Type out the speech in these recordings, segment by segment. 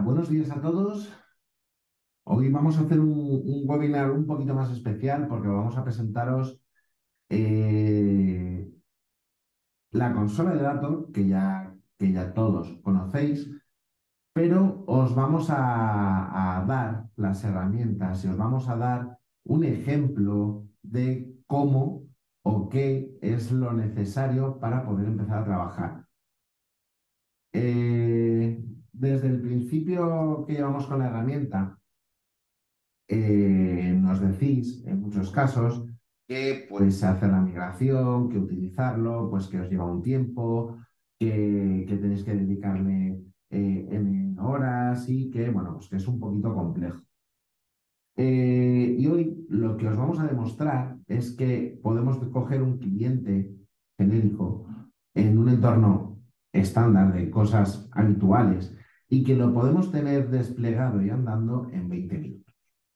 Buenos días a todos. Hoy vamos a hacer un webinar un poquito más especial porque vamos a presentaros eh, la consola de datos que ya todos conocéis, pero os vamos a dar las herramientas y os vamos a dar un ejemplo de cómo o qué es lo necesario para poder empezar a trabajar. Desde el principio que llevamos con la herramienta, nos decís en muchos casos que pues hacer la migración, que utilizarlo, pues que os lleva un tiempo, que tenéis que dedicarle N horas y que, bueno, pues que es un poquito complejo. Y hoy lo que os vamos a demostrar es que podemos coger un cliente genérico en un entorno estándar de cosas habituales y que lo podemos tener desplegado y andando en 20 minutos.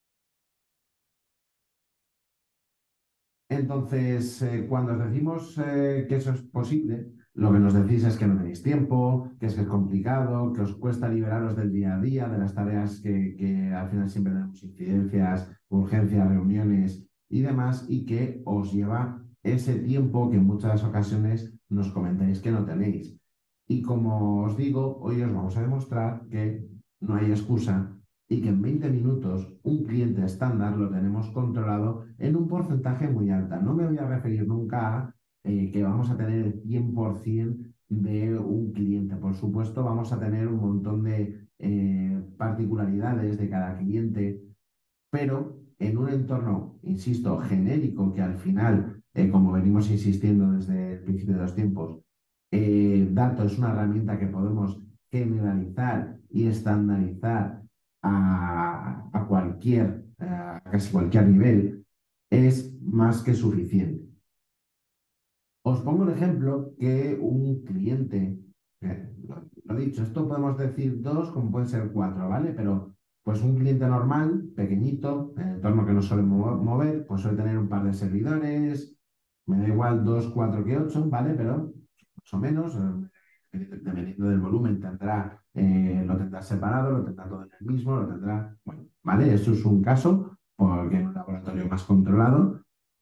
Entonces, cuando os decimos que eso es posible, lo que nos decís es que no tenéis tiempo, que es complicado, que os cuesta liberaros del día a día, de las tareas que al final siempre tenemos incidencias, urgencias, reuniones y demás, y que os lleva ese tiempo que en muchas ocasiones nos comentáis que no tenéis. Y como os digo, hoy os vamos a demostrar que no hay excusa y que en 20 minutos un cliente estándar lo tenemos controlado en un porcentaje muy alto. No me voy a referir nunca a que vamos a tener el 100% de un cliente. Por supuesto, vamos a tener un montón de particularidades de cada cliente, pero en un entorno, insisto, genérico, que al final, como venimos insistiendo desde el principio de los tiempos, Dato es una herramienta que podemos generalizar y estandarizar a a casi cualquier nivel, es más que suficiente. Os pongo el ejemplo que un cliente, lo dicho, esto podemos decir dos, como pueden ser cuatro, ¿vale? Pero pues un cliente normal, pequeñito, en el entorno que no suele mover, pues suele tener un par de servidores, me da igual dos, cuatro que ocho, ¿vale? Pero más o menos, dependiendo del volumen, lo tendrá separado, lo tendrá todo en el mismo, lo tendrá, bueno, ¿vale? Eso es un caso, porque en un laboratorio más controlado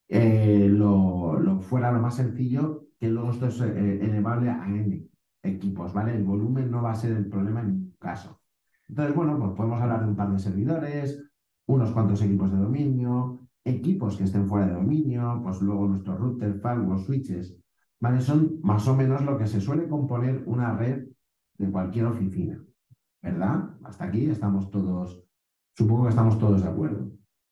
lo fuera lo más sencillo, que luego esto es elevable a N equipos, ¿vale? El volumen no va a ser el problema en ningún caso. Entonces, bueno, pues podemos hablar de un par de servidores, unos cuantos equipos de dominio, equipos que estén fuera de dominio, pues luego nuestros routers, firewalls, switches, ¿vale? Son más o menos lo que se suele componer una red de cualquier oficina, ¿verdad? Hasta aquí estamos todos, supongo que estamos todos de acuerdo.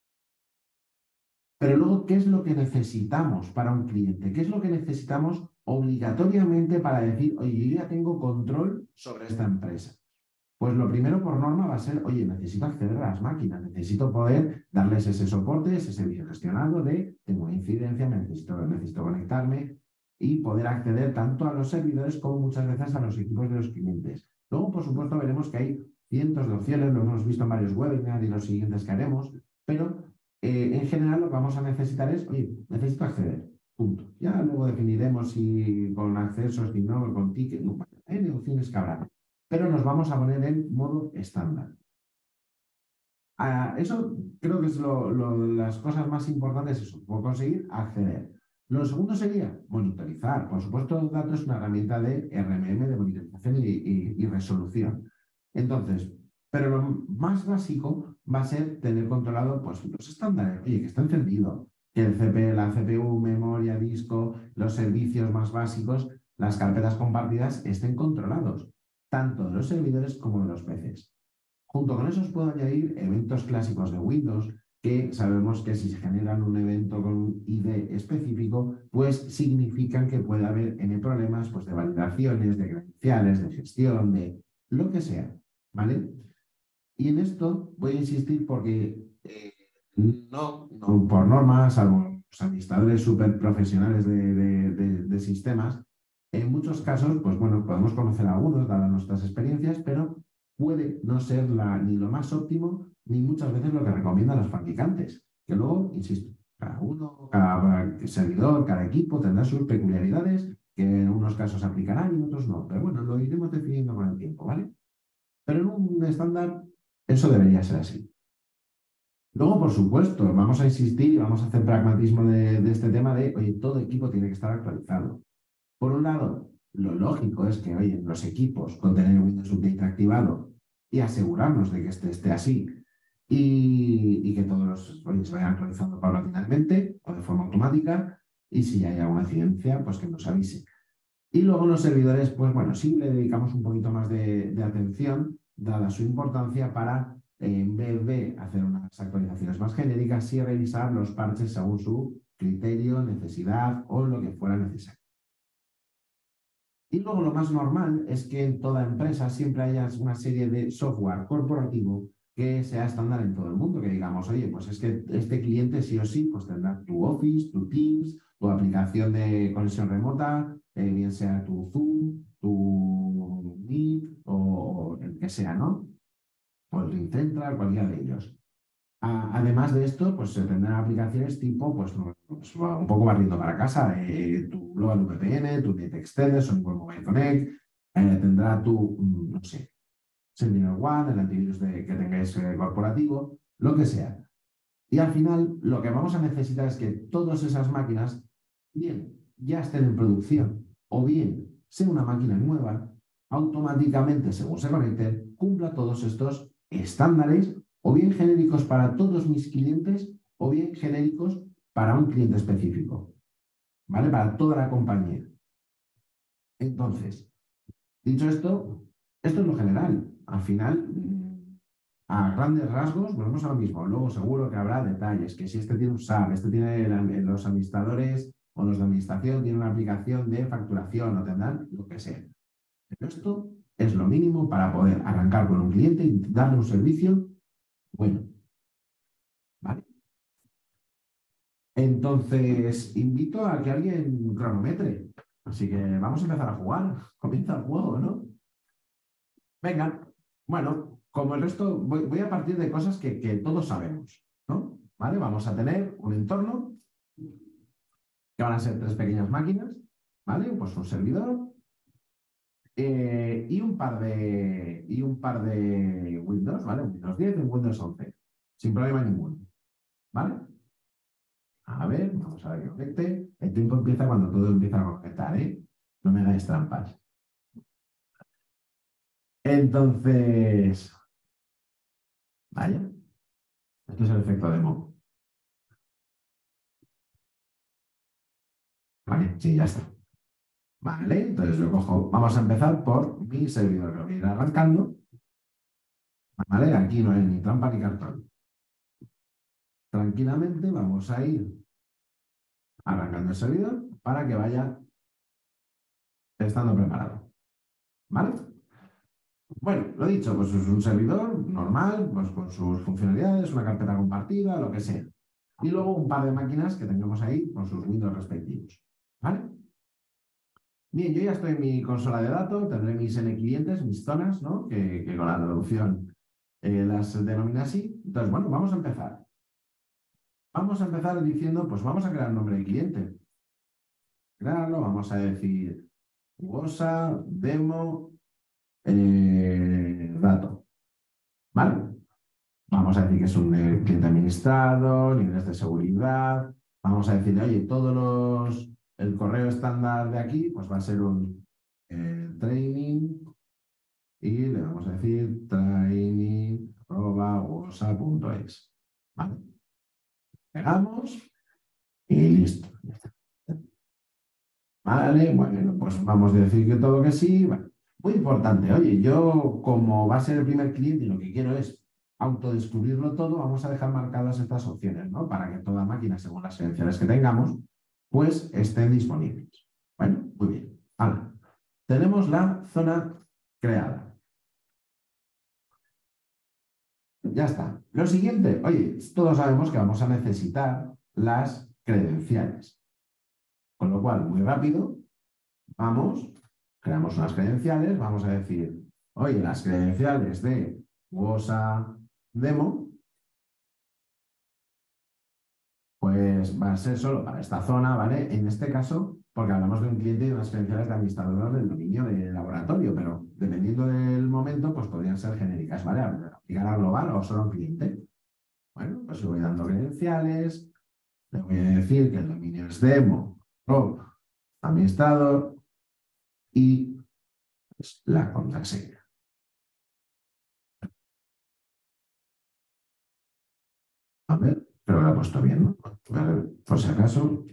Pero luego, ¿qué es lo que necesitamos para un cliente? ¿Qué es lo que necesitamos obligatoriamente para decir, oye, yo ya tengo control sobre esta empresa? Pues lo primero por norma va a ser, oye, necesito acceder a las máquinas, necesito poder darles ese soporte, ese servicio gestionado de, tengo una incidencia, necesito conectarme y poder acceder tanto a los servidores como muchas veces a los equipos de los clientes. Luego, por supuesto, veremos que hay cientos de opciones, lo hemos visto en varios webinars y los siguientes que haremos, pero en general lo que vamos a necesitar es, oye, necesito acceder, punto. Ya luego definiremos si con acceso, si no, con ticket, no, hay opciones que habrá, pero nos vamos a poner en modo estándar. Eso creo que es las cosas más importantes, eso, por conseguir acceder. Lo segundo sería monitorizar. Por supuesto, Dato es una herramienta de RMM, de monitorización y resolución. Entonces, pero lo más básico va a ser tener controlado pues, los estándares. Oye, que está encendido, que la CPU, memoria, disco, los servicios más básicos, las carpetas compartidas estén controlados, tanto de los servidores como de los PCs. Junto con eso os puedo añadir eventos clásicos de Windows que sabemos que si se generan un evento con un ID específico, pues significan que puede haber N problemas pues, de validaciones, de credenciales, de gestión, de lo que sea, ¿vale? Y en esto voy a insistir porque no por norma, salvo los administradores súper profesionales de sistemas, en muchos casos, pues bueno, podemos conocer a algunos, dadas nuestras experiencias, pero puede no ser ni lo más óptimo, ni muchas veces lo que recomiendan los fabricantes. Que luego, insisto, cada uno, cada servidor, cada equipo tendrá sus peculiaridades que en unos casos aplicarán y en otros no. Pero bueno, lo iremos definiendo con el tiempo, ¿vale? Pero en un estándar eso debería ser así. Luego, por supuesto, vamos a insistir y vamos a hacer pragmatismo de este tema de, oye, todo equipo tiene que estar actualizado. Por un lado, lo lógico es que, oye, los equipos con tener Windows Update activado y asegurarnos de que este esté así y que todos los oye, se vayan actualizando paulatinamente o de forma automática y si hay alguna incidencia, pues que nos avise. Y luego los servidores, pues bueno, sí le dedicamos un poquito más de atención, dada su importancia, para, en vez de hacer unas actualizaciones más genéricas, sí revisar los parches según su criterio, necesidad o lo que fuera necesario. Y luego lo más normal es que en toda empresa siempre haya una serie de software corporativo que sea estándar en todo el mundo, que digamos, oye, pues es que este cliente sí o sí pues tendrá tu Office, tu Teams, tu aplicación de conexión remota, bien sea tu Zoom, tu Meet o el que sea, ¿no? O el Ring Central, cualquiera de ellos. Además de esto, pues se tendrán aplicaciones tipo, pues, pues, un poco barriendo para casa, tu Global VPN, tu Net Extender, Sonic Mobile Connect, tendrá tu, no sé, SentinelOne, el antivirus que tengáis corporativo, lo que sea. Y al final, lo que vamos a necesitar es que todas esas máquinas, bien, ya estén en producción, o bien sea una máquina nueva, automáticamente, según se conecte, cumpla todos estos estándares, o bien genéricos para todos mis clientes, o bien genéricos para un cliente específico, ¿vale? Para toda la compañía. Entonces, dicho esto, esto es lo general. Al final, a grandes rasgos, volvemos a lo mismo. Luego seguro que habrá detalles, que si este tiene un SAP, este tiene los administradores o los de administración, tiene una aplicación de facturación o tendrán lo que sea. Pero esto es lo mínimo para poder arrancar con un cliente y darle un servicio bueno. ¿Vale? Entonces, invito a que alguien cronometre. Así que vamos a empezar a jugar. Comienza el juego, ¿no? Venga, bueno, como el resto, voy a partir de cosas que todos sabemos, ¿no? ¿Vale? Vamos a tener un entorno que van a ser tres pequeñas máquinas, ¿vale? Pues un servidor y un par de Windows, ¿vale? Un Windows 10 y un Windows 11, sin problema ninguno, ¿vale? A ver, vamos a ver que conecte. El tiempo empieza cuando todo empieza a conectar, ¿eh? No me hagáis trampas. Entonces, vaya, esto es el efecto demo. Vale, sí, ya está. Vale, entonces lo cojo. Vamos a empezar por mi servidor. Lo voy a ir arrancando. Vale, aquí no hay ni trampa ni cartón. Tranquilamente vamos a ir arrancando el servidor para que vaya estando preparado. ¿Vale? Bueno, lo dicho, pues es un servidor normal, pues con sus funcionalidades, una carpeta compartida, lo que sea. Y luego un par de máquinas que tengamos ahí con sus Windows respectivos. ¿Vale? Bien, yo ya estoy en mi consola de datos, tendré mis N clientes, mis zonas, ¿no? Que con la traducción las denomina así. Entonces, bueno, vamos a empezar. Vamos a empezar diciendo, pues vamos a crear un nombre de cliente. Crearlo, vamos a decir WOSA, demo, dato. ¿Vale? Vamos a decir que es un cliente administrado, niveles de seguridad. Vamos a decirle, oye, el correo estándar de aquí, pues va a ser un training y le vamos a decir training@wosa.es. ¿Vale? Pegamos y listo. Vale, bueno, pues vamos a decir que todo que sí. Bueno, muy importante, oye, yo como va a ser el primer cliente y lo que quiero es autodescubrirlo todo, vamos a dejar marcadas estas opciones, ¿no? Para que toda máquina, según las credenciales que tengamos, pues estén disponibles. Bueno, muy bien. Ahora, tenemos la zona creada. Ya está. Lo siguiente, oye, todos sabemos que vamos a necesitar las credenciales. Con lo cual, muy rápido, vamos, creamos unas credenciales, vamos a decir, oye, las credenciales de WOSA Demo, pues va a ser solo para esta zona, ¿vale? En este caso, porque hablamos de un cliente y de unas credenciales de administrador del dominio de laboratorio, pero dependiendo del momento, pues podrían ser genéricas, ¿vale? Aplicar a global o solo a un cliente. Bueno, pues le voy dando credenciales, le voy a decir que el dominio es demo, o administrador y pues, la contraseña. A ver, pero lo he puesto bien, ¿no? A ver, por si acaso.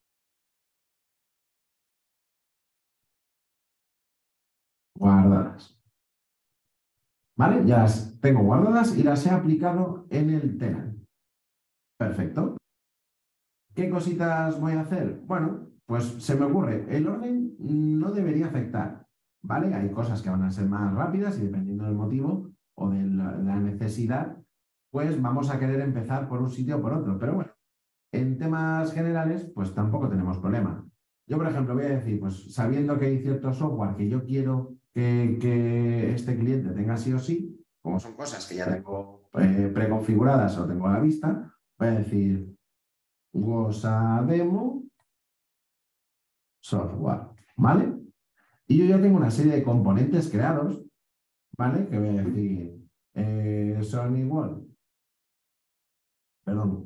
Guardadas. ¿Vale? Ya las tengo guardadas y las he aplicado en el tenant. Perfecto. ¿Qué cositas voy a hacer? Bueno, pues se me ocurre, el orden no debería afectar, ¿vale? Hay cosas que van a ser más rápidas y dependiendo del motivo o de la necesidad, pues vamos a querer empezar por un sitio o por otro. Pero bueno, en temas generales, pues tampoco tenemos problema. Yo, por ejemplo, voy a decir, pues sabiendo que hay cierto software que yo quiero que este cliente tenga sí o sí, como son cosas que ya tengo preconfiguradas o tengo a la vista, voy a decir Goza Demo Software, ¿vale? Y yo ya tengo una serie de componentes creados, ¿vale? Que voy a decir, son igual, perdón,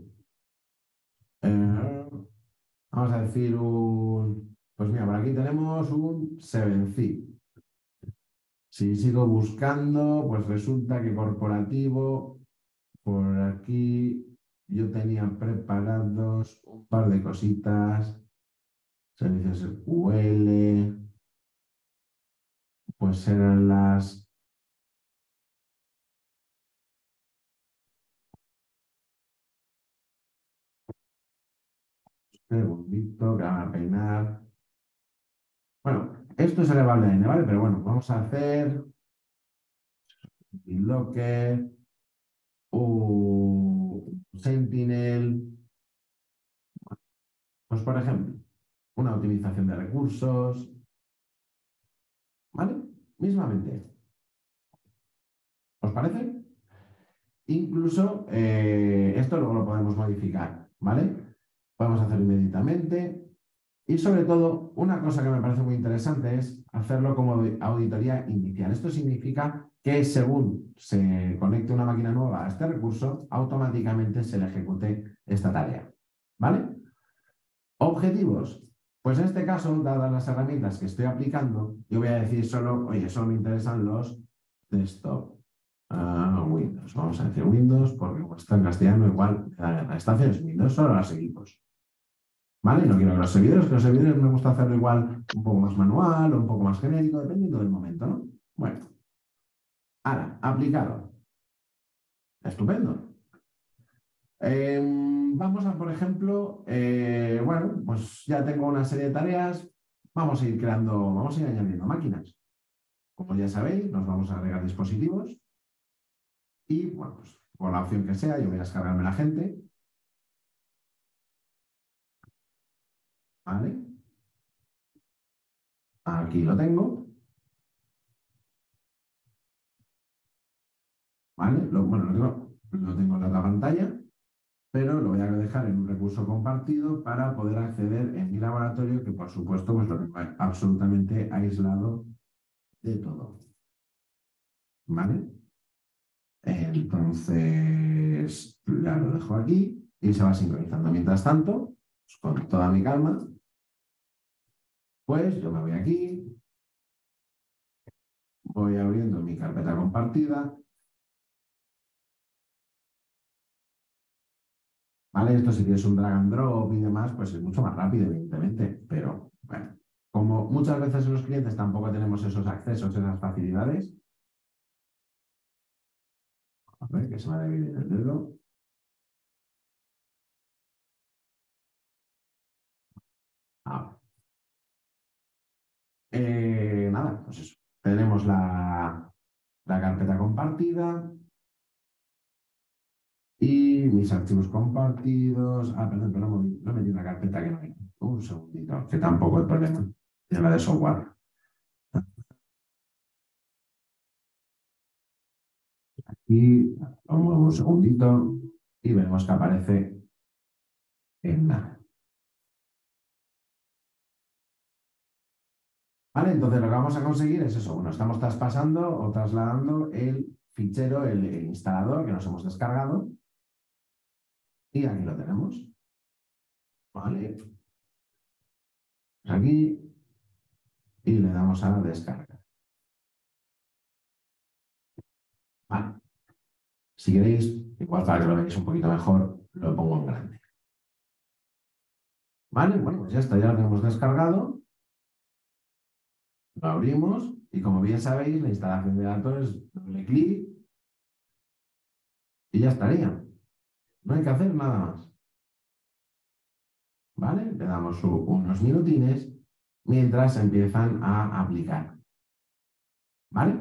vamos a decir pues mira, por aquí tenemos un 7C. Si sigo buscando, pues resulta que corporativo, por aquí yo tenía preparados un par de cositas, servicios SQL, pues eran las... Segundito, que van a peinar. Bueno, esto es elevable N, ¿vale? Pero bueno, vamos a hacer Locker, Sentinel, pues por ejemplo, una optimización de recursos, ¿vale? Mismamente, ¿os parece? Incluso esto luego lo podemos modificar, ¿vale? Podemos hacerlo inmediatamente. Y sobre todo, una cosa que me parece muy interesante es hacerlo como auditoría inicial. Esto significa que según se conecte una máquina nueva a este recurso, automáticamente se le ejecute esta tarea. ¿Vale? Objetivos. Pues en este caso, dadas las herramientas que estoy aplicando, yo voy a decir solo, oye, solo me interesan los desktop. Windows. Vamos a decir Windows, porque como está en castellano, igual la estación es Windows, solo los equipos. ¿Vale? No quiero que los servidores me gusta hacerlo igual un poco más manual o un poco más genérico, dependiendo del momento, ¿no? Bueno, ahora, aplicado. Estupendo. Vamos a, por ejemplo, bueno, pues ya tengo una serie de tareas. Vamos a ir creando, vamos a ir añadiendo máquinas. Como ya sabéis, nos vamos a agregar dispositivos y, bueno, pues por la opción que sea, yo voy a descargarme la gente. ¿Vale? Aquí lo tengo. ¿Vale? Bueno, lo tengo en la otra pantalla, pero lo voy a dejar en un recurso compartido para poder acceder en mi laboratorio, que por supuesto pues lo tengo absolutamente aislado de todo. ¿Vale? Entonces, ya lo dejo aquí y se va sincronizando. Mientras tanto, pues, con toda mi calma, pues yo me voy aquí, voy abriendo mi carpeta compartida. ¿Vale? Esto si tienes un drag and drop y demás, pues es mucho más rápido, evidentemente, pero bueno, como muchas veces en los clientes tampoco tenemos esos accesos, esas facilidades, a ver, que se me ha dividido el dedo. Ah, nada, pues eso. Tenemos la carpeta compartida y mis archivos compartidos. Perdón, que no me dio una carpeta que no hay. Un segundito, que tampoco hay problema. Es la de software. Y vamos un segundito y vemos que aparece en nada. ¿Vale? Entonces lo que vamos a conseguir es eso. Bueno, estamos traspasando o trasladando el fichero, el instalador que nos hemos descargado. Y aquí lo tenemos. ¿Vale? Aquí y le damos a la descarga. Vale. Si queréis, igual para que lo veáis un poquito mejor, lo pongo en grande. Vale, bueno, pues ya está, ya lo tenemos descargado. Lo abrimos y como bien sabéis, la instalación de datos es doble clic y ya estaría. No hay que hacer nada más. ¿Vale? Le damos unos minutines mientras empiezan a aplicar. ¿Vale?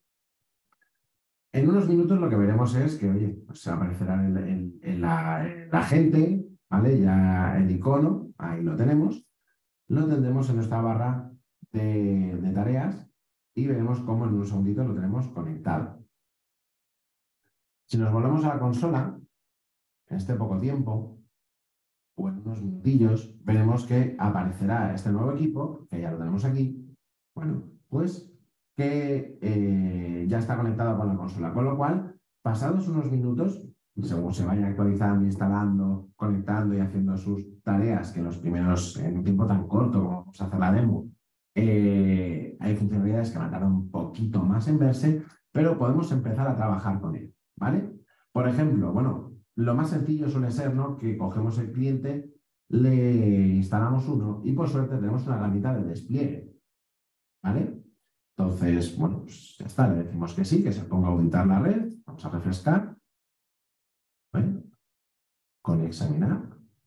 En unos minutos lo que veremos es que, oye, pues se aparecerá en la gente, ¿vale? Ya el icono, ahí lo tenemos. Lo tendremos en nuestra barra de tareas y veremos cómo en un segundito lo tenemos conectado. Si nos volvemos a la consola, en este poco tiempo, o en unos minutillos, veremos que aparecerá este nuevo equipo, que ya lo tenemos aquí, bueno, pues que ya está conectado con la consola, con lo cual, pasados unos minutos, según se vaya actualizando, instalando, conectando y haciendo sus tareas, que los primeros, en un tiempo tan corto como vamos a hacer la demo, hay funcionalidades que van a tardar un poquito más en verse, pero podemos empezar a trabajar con él, ¿vale? Por ejemplo, bueno, lo más sencillo suele ser, ¿no?, que cogemos el cliente, le instalamos uno y por suerte tenemos una herramienta de despliegue, ¿vale? Entonces, bueno, pues ya está, le decimos que sí, que se ponga a auditar la red, vamos a refrescar, ¿vale? Con examinar.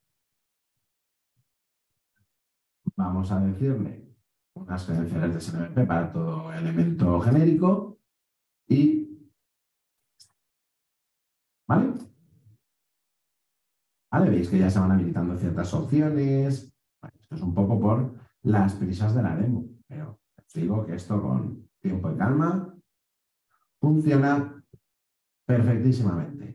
Vamos a decirle unas credenciales de SNMP para todo elemento genérico y, ¿vale? ¿Vale? Veis que ya se van habilitando ciertas opciones. Bueno, esto es un poco por las prisas de la demo, pero os digo que esto con tiempo y calma funciona perfectísimamente.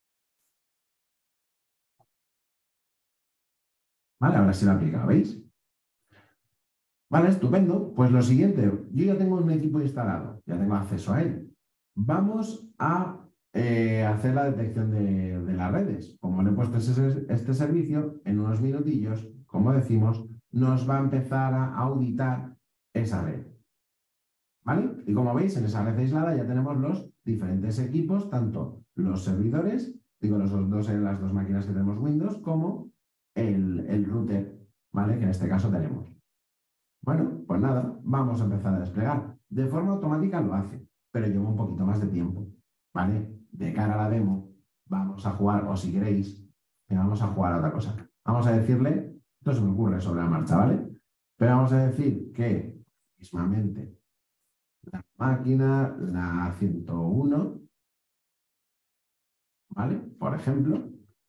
¿Vale? Ahora sí lo aplica, ¿veis? Vale, estupendo. Pues lo siguiente, yo ya tengo un equipo instalado, ya tengo acceso a él. Vamos a hacer la detección de las redes. Como le he puesto este servicio, en unos minutillos, como decimos, nos va a empezar a auditar esa red. ¿Vale? Y como veis, en esa red aislada ya tenemos los diferentes equipos, tanto los servidores, digo, las dos máquinas que tenemos Windows, como el router, ¿vale? Que en este caso tenemos. Bueno, pues nada, vamos a empezar a desplegar. De forma automática lo hace, pero lleva un poquito más de tiempo, ¿vale? De cara a la demo, vamos a jugar, o si queréis, vamos a jugar a otra cosa. Vamos a decirle, esto se me ocurre sobre la marcha, ¿vale? Pero vamos a decir que, mismamente, la máquina, la 101, ¿vale? Por ejemplo,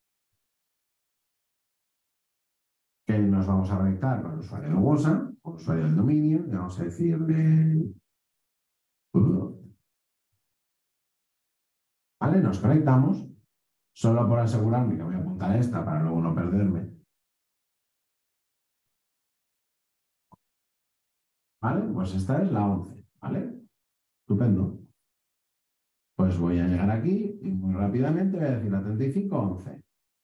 que nos vamos a conectar con el usuario de WhatsApp, con el usuario del dominio, y vamos a decirle... ¿Vale? Nos conectamos, solo por asegurarme que voy a apuntar esta para luego no perderme. ¿Vale? Pues esta es la 11, ¿vale? Estupendo. Pues voy a llegar aquí y muy rápidamente voy a decir la 3511.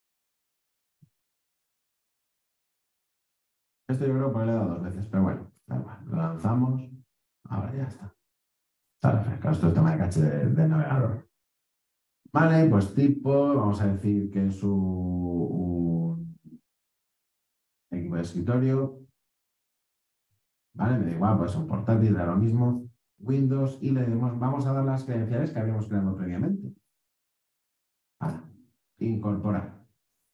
Esto yo creo que le he dado dos veces, pero bueno, da igual, lo lanzamos. Ahora ya está. Está refrescado. Esto es tema de caché del navegador. Vale, pues tipo, vamos a decir que es un equipo de escritorio. ¿Vale? Me da igual, pues un portátil, da lo mismo. Windows y vamos a dar las credenciales que habíamos creado previamente. Ahora, incorporar.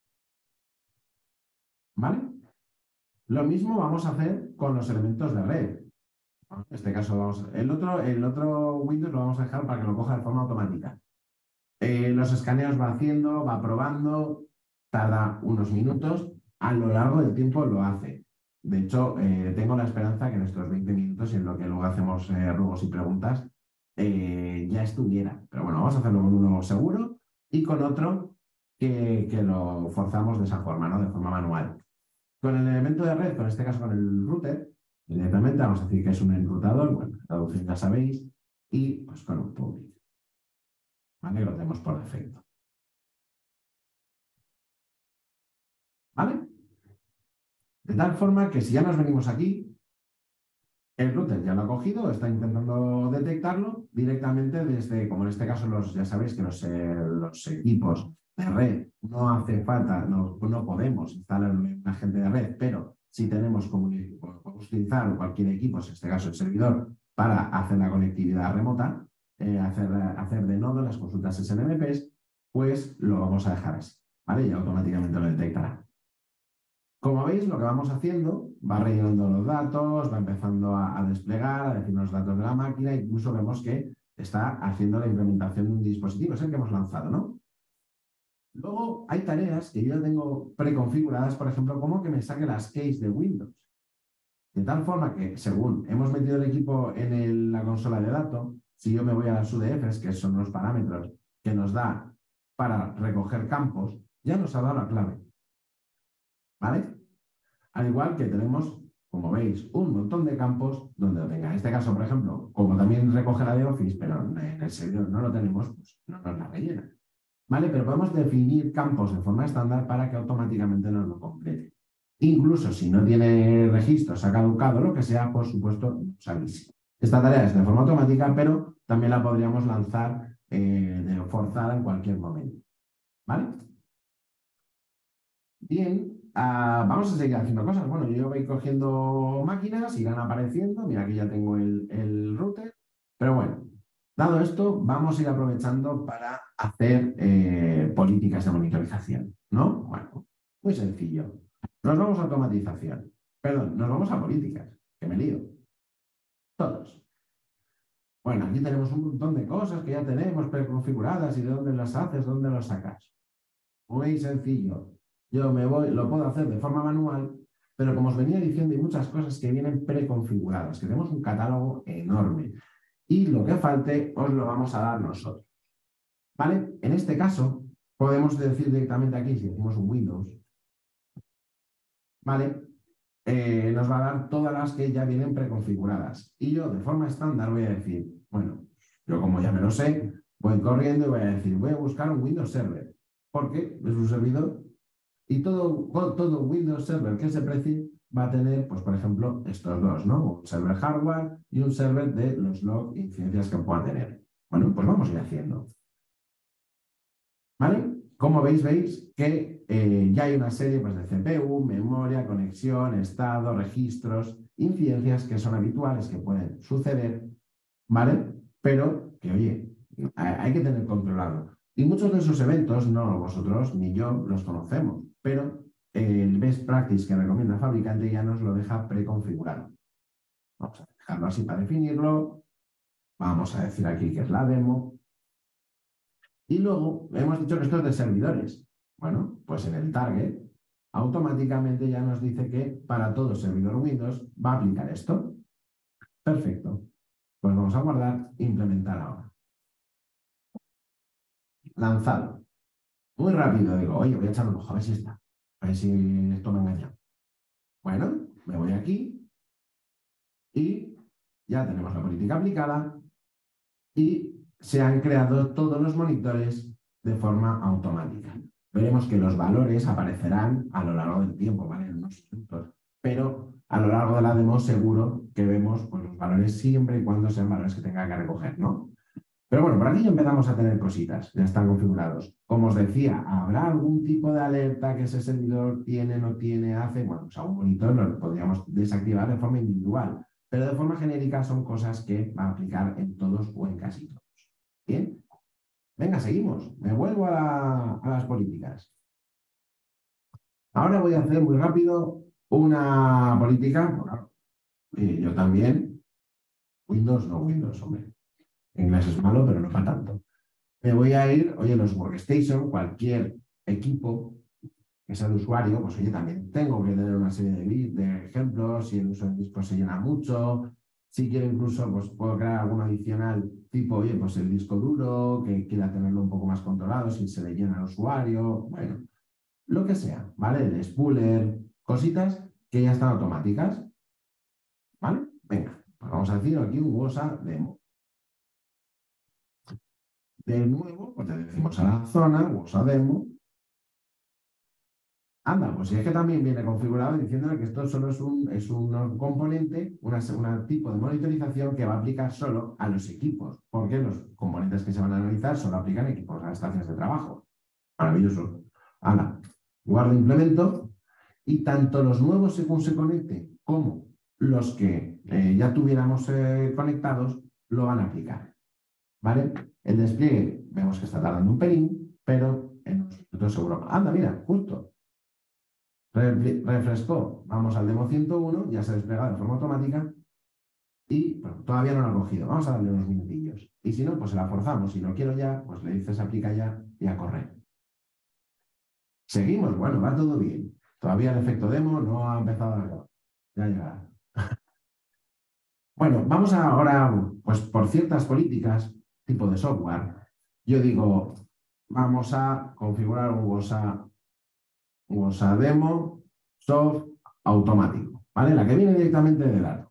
¿Vale? Lo mismo vamos a hacer con los elementos de red. En este caso, el otro Windows lo vamos a dejar para que lo coja de forma automática. Los escaneos va haciendo, va probando, tarda unos minutos, a lo largo del tiempo lo hace. De hecho, tengo la esperanza que en estos 20 minutos, en lo que luego hacemos ruegos y preguntas, ya estuviera. Pero bueno, vamos a hacerlo con uno seguro y con otro que lo forzamos de esa forma, ¿no? De forma manual. Con el elemento de red, en este caso con el router, directamente vamos a decir que es un enrutador, bueno, la traducción ya sabéis, y pues con un public, ¿vale? Lo tenemos por defecto. ¿Vale? De tal forma que si ya nos venimos aquí, el router ya lo ha cogido, está intentando detectarlo directamente desde, como en este caso, ya sabéis que los equipos de red no hace falta, no podemos instalar un agente de red, pero si tenemos podemos utilizar cualquier equipo, en este caso el servidor, para hacer la conectividad remota, hacer de nodo las consultas SNMPs, pues lo vamos a dejar así, ¿vale? Y automáticamente lo detectará. Como veis, lo que vamos haciendo va rellenando los datos, va empezando a desplegar, a decir los datos de la máquina, incluso vemos que está haciendo la implementación de un dispositivo, es el que hemos lanzado, ¿no? Luego hay tareas que yo ya tengo preconfiguradas, por ejemplo, como que me saque las keys de Windows. De tal forma que, según hemos metido el equipo en la consola de datos, si yo me voy a las UDFs, que son los parámetros que nos da para recoger campos, ya nos ha dado la clave. ¿Vale? Al igual que tenemos, como veis, un montón de campos donde lo tenga. En este caso, por ejemplo, como también recoge la de Office, pero en el servidor no lo tenemos, pues no nos la rellena. ¿Vale? Pero podemos definir campos de forma estándar para que automáticamente nos lo complete. Incluso si no tiene registros, ha caducado, lo que sea, por supuesto, nos avise. Esta tarea es de forma automática, pero también la podríamos lanzar de forzada en cualquier momento. ¿Vale? Bien, vamos a seguir haciendo cosas. Bueno, yo voy cogiendo máquinas, irán apareciendo. Mira, aquí ya tengo el router. Pero bueno, dado esto, vamos a ir aprovechando para hacer políticas de monitorización, ¿no? Bueno, muy sencillo. Nos vamos a automatización. Perdón, nos vamos a políticas, que me lío. Todos. Bueno, aquí tenemos un montón de cosas que ya tenemos preconfiguradas y de dónde las haces, dónde las sacas. Muy sencillo. Yo me voy, lo puedo hacer de forma manual, pero como os venía diciendo, hay muchas cosas que vienen preconfiguradas, que tenemos un catálogo enorme. Y lo que falte os lo vamos a dar nosotros. ¿Vale? En este caso, podemos decir directamente aquí, si decimos un Windows, ¿vale? Nos va a dar todas las que ya vienen preconfiguradas. Y yo, de forma estándar, voy a decir, bueno, yo como ya me lo sé, voy corriendo y voy a decir, voy a buscar un Windows Server, porque es un servidor y todo Windows Server que se precie va a tener, pues por ejemplo, estos dos, ¿no? Un server hardware y un server de los log e incidencias que pueda tener. Bueno, pues vamos a ir haciendo. ¿Vale? Como veis que ya hay una serie pues, de CPU, memoria, conexión, estado, registros, incidencias que son habituales, que pueden suceder, ¿vale? Pero que, oye, hay que tener controlado. Y muchos de esos eventos, no vosotros ni yo los conocemos, pero el best practice que recomienda el fabricante ya nos lo deja preconfigurado. Vamos a dejarlo así para definirlo. Vamos a decir aquí que es la demo. Y luego hemos dicho que esto es de servidores. Bueno, pues en el target automáticamente ya nos dice que para todo servidor Windows va a aplicar esto. Perfecto. Pues vamos a guardar, implementar ahora. Lanzado. Muy rápido, digo, oye, voy a echar un ojo, a ver si está. A ver si esto me engaña. Bueno, me voy aquí y ya tenemos la política aplicada y se han creado todos los monitores de forma automática. Veremos que los valores aparecerán a lo largo del tiempo, ¿vale? En unos minutos. Pero a lo largo de la demo seguro que vemos pues, los valores siempre y cuando sean valores que tenga que recoger, ¿no? Pero bueno, por aquí ya empezamos a tener cositas, ya están configurados. Como os decía, ¿habrá algún tipo de alerta que ese servidor tiene, no tiene, hace? Bueno, pues a un monitor lo podríamos desactivar de forma individual, pero de forma genérica son cosas que va a aplicar en todos o en casi todos. Bien, venga, seguimos. Me vuelvo a las políticas. Ahora voy a hacer muy rápido una política, bueno, yo también, Windows, no Windows, hombre. Inglés es malo, pero no para tanto. Me voy a ir, oye, los workstation, cualquier equipo que sea de usuario, pues oye, también tengo que tener una serie de ejemplos, si el uso del disco se llena mucho, Si quiero incluso, pues puedo crear alguno adicional, tipo, oye, pues el disco duro, que quiera tenerlo un poco más controlado, si se le llena al usuario, bueno, lo que sea, ¿vale? El spooler, cositas que ya están automáticas, ¿vale? Venga, pues vamos a decir aquí un WhatsApp demo. De nuevo, pues le decimos a la zona, WhatsApp demo. Anda, pues si es que también viene configurado diciéndole que esto solo es un componente, un tipo de monitorización que va a aplicar solo a los equipos, porque los componentes que se van a analizar solo aplican a equipos, a estaciones de trabajo. Maravilloso. Anda, guardo implemento y tanto los nuevos según se conecte como los que ya tuviéramos conectados lo van a aplicar. ¿Vale? El despliegue vemos que está tardando un pelín, pero en unos minutos seguro. Anda, mira, justo. Refrescó, vamos al demo 101, ya se ha desplegado de forma automática y bueno, todavía no lo ha cogido. Vamos a darle unos minutillos. Y si no, pues se la forzamos. Si lo quiero ya, pues le dices aplica ya y a correr. Seguimos, bueno, va todo bien. Todavía el efecto demo no ha empezado a grabar. Ya llegará. Bueno, vamos ahora, pues por ciertas políticas, tipo de software, yo digo, vamos a configurar un WhatsApp demo soft automático, ¿vale? La que viene directamente del ARO.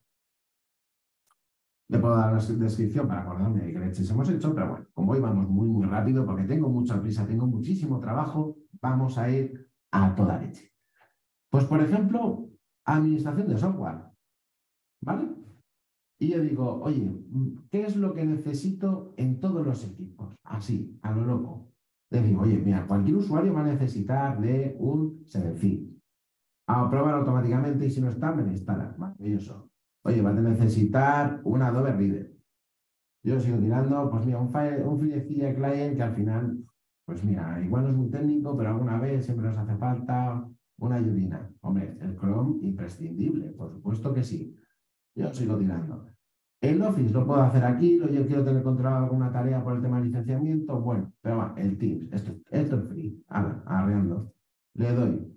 Le puedo dar la descripción para acordarme de qué leches hemos hecho, pero bueno, como hoy vamos muy rápido, porque tengo mucha prisa, tengo muchísimo trabajo, vamos a ir a toda leche. Pues, por ejemplo, administración de software, ¿vale? Y yo digo, oye, ¿qué es lo que necesito en todos los equipos? Así, a lo loco. Le digo, oye, mira, cualquier usuario va a necesitar de un Sedenfi. A probar automáticamente y si no está, me lo instala. Maravilloso. Oye, va a necesitar un Adobe Reader. Yo sigo tirando, pues mira, un Fluidecilla Client que al final, pues mira, igual no es muy técnico, pero alguna vez siempre nos hace falta una ayudina. Hombre, el Chrome imprescindible, por supuesto que sí. Yo sigo tirando. El Office lo puedo hacer aquí, yo quiero tener controlado alguna tarea por el tema de licenciamiento, bueno, pero va, el Teams, esto es free, arreando. Le doy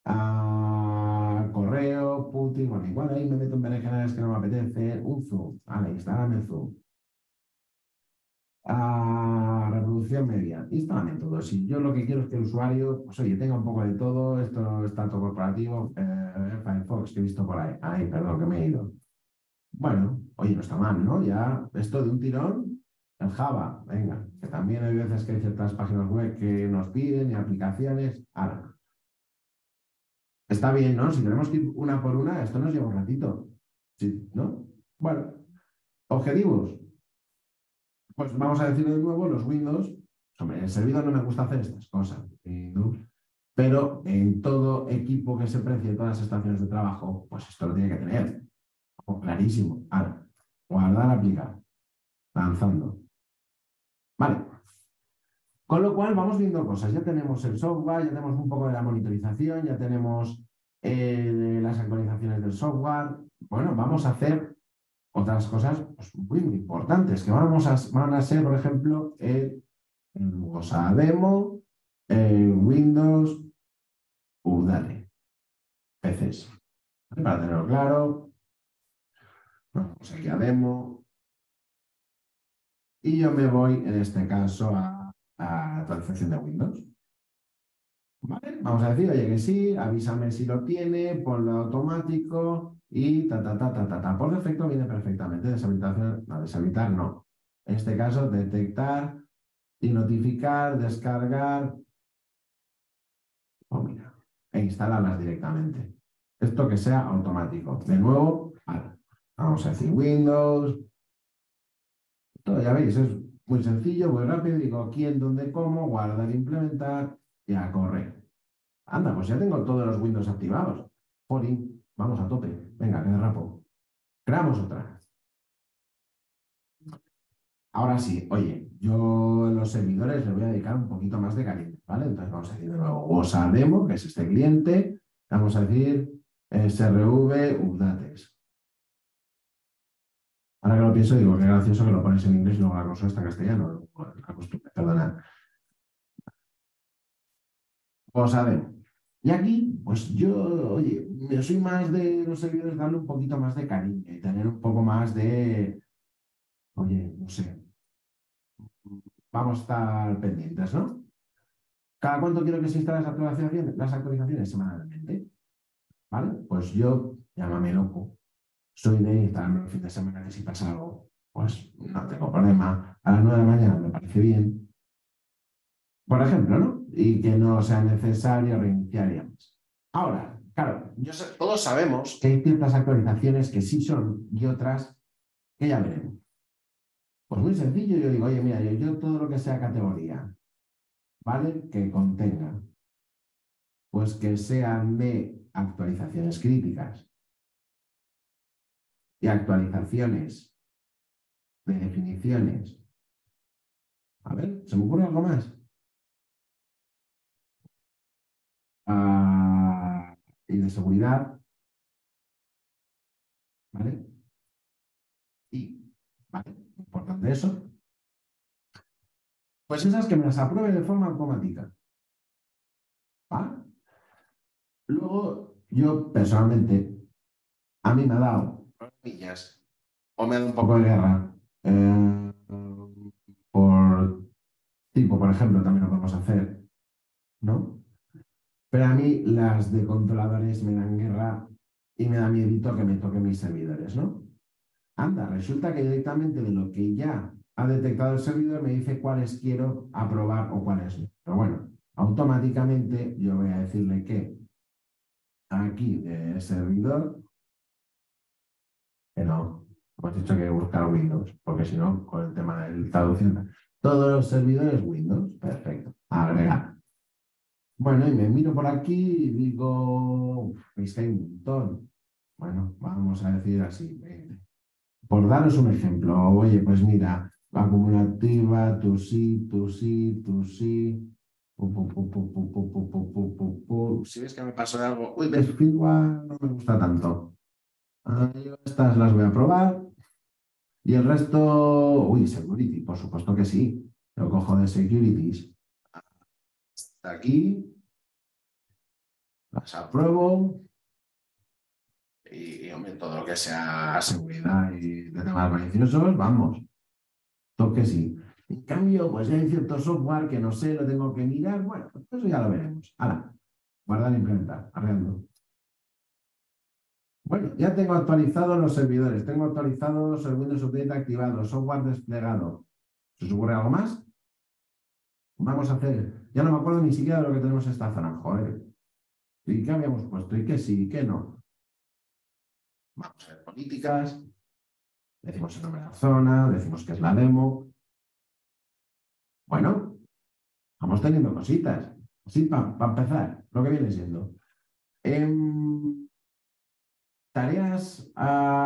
a correo, Putin, bueno, igual ahí me meto en berenjenales que no me apetece, un Zoom, instálame el Zoom. A reproducción media, instálame todo. Si yo lo que quiero es que el usuario, pues oye, tenga un poco de todo, esto es tanto corporativo, Firefox que he visto por ahí, perdón que me he ido. Bueno, oye, no está mal, ¿no? Ya esto de un tirón, el Java, venga, que también hay veces que hay ciertas páginas web que nos piden y aplicaciones. Ahora, está bien, ¿no? Si tenemos que ir una por una, esto nos lleva un ratito. Sí, ¿no? Bueno, objetivos. Pues vamos a decir de nuevo, los Windows. Hombre, en el servidor no me gusta hacer estas cosas, ¿no? Pero en todo equipo que se precie, en todas las estaciones de trabajo, pues esto lo tiene que tener. Clarísimo. Ahora, guardar, aplicar. Lanzando. Vale. Con lo cual vamos viendo cosas. Ya tenemos el software, ya tenemos un poco de la monitorización, ya tenemos las actualizaciones del software. Bueno, vamos a hacer otras cosas pues, muy importantes, que van a ser, por ejemplo, el WhatsApp demo, Windows, dale, PCs. Para tenerlo claro, vamos aquí a demo. Y yo me voy, en este caso, a actualización de Windows. ¿Vale? Vamos a decir, oye, que sí, avísame si lo tiene, ponlo automático y ta. Por defecto viene perfectamente. Deshabilitación, no, deshabilitar no. En este caso, detectar y notificar, descargar, mira, e instalarlas directamente. Esto que sea automático. De nuevo, vamos a decir Windows. Todo, ya veis, es muy sencillo, muy rápido. Digo quién, dónde, cómo, guardar, implementar y a correr. Anda, pues ya tengo todos los Windows activados. Jolín, vamos a tope. Venga, que derrapo. Creamos otra. Ahora sí, oye, yo en los servidores le voy a dedicar un poquito más de cariño, ¿vale? Entonces vamos a decir de nuevo WhatsApp demo, que es este cliente. Vamos a decir SRV Updates. Ahora que lo pienso, digo, qué gracioso que lo pones en inglés y luego la cosa está en castellano. Perdona. WhatsApp demo. Y aquí, pues yo, oye, yo soy más de los servidores darle un poquito más de cariño y tener un poco más de, oye, no sé, vamos a estar pendientes, ¿no? ¿Cada cuánto quiero que se instalen las actualizaciones? Semanalmente, ¿vale? Pues yo, llámame loco, soy de instalarme el fin de semana que si pasa algo, pues no tengo problema. A las 9 de la mañana me parece bien, por ejemplo, ¿no? Y que no sea necesario reiniciar y demás. Ahora, claro, todos sabemos que hay ciertas actualizaciones que sí son y otras que ya veremos. Pues muy sencillo, yo digo, oye, mira, yo todo lo que sea categoría, ¿vale? Que contenga, pues que sean de actualizaciones críticas y actualizaciones de definiciones. A ver, ¿se me ocurre algo más? Y de seguridad, ¿vale? Y, ¿vale? Importante eso. Pues esas que me las apruebe de forma automática, ¿vale? Luego, yo personalmente, a mí me ha dado problemillas o me ha dado un poco de guerra. Por tipo, por ejemplo, también lo podemos hacer, ¿no? Pero a mí las de controladores me dan guerra y me da miedito que me toquen mis servidores, ¿no? Anda, resulta que directamente de lo que ya ha detectado el servidor me dice cuáles quiero aprobar o cuáles no. Pero bueno, automáticamente yo voy a decirle que aquí de servidor, que no, hemos dicho que buscar Windows, porque si no, con el tema del traducción, todos los servidores Windows, perfecto, agregar. Bueno, y me miro por aquí y digo, es que hay un montón. Bueno, vamos a decir así. Por daros un ejemplo, oye, pues mira, acumulativa, tú sí, tú sí, tú sí. Si ves que me pasó de algo, uy, ves, firmware no me gusta tanto. Yo estas las voy a probar y el resto, uy, security, por supuesto que sí. Lo cojo de securities. Hasta aquí, las apruebo hombre, todo lo que sea seguridad y de temas maliciosos, vamos, toque sí. En cambio, pues ya hay cierto software que no sé, lo tengo que mirar. Bueno, pues eso ya lo veremos. Ahora, guardar e implementar, arreglando. Bueno, ya tengo actualizados los servidores, tengo actualizados el Windows Update activado, software desplegado. ¿Se os ocurre algo más? Vamos a hacer. Ya no me acuerdo ni siquiera de lo que tenemos en esta zona. Joder. ¿Y qué habíamos puesto? ¿Y qué sí? ¿Y qué no? Vamos a ver políticas, decimos el nombre de la zona, decimos que es la demo. Bueno, vamos teniendo cositas. Así para empezar, lo que viene siendo. Em, tareas,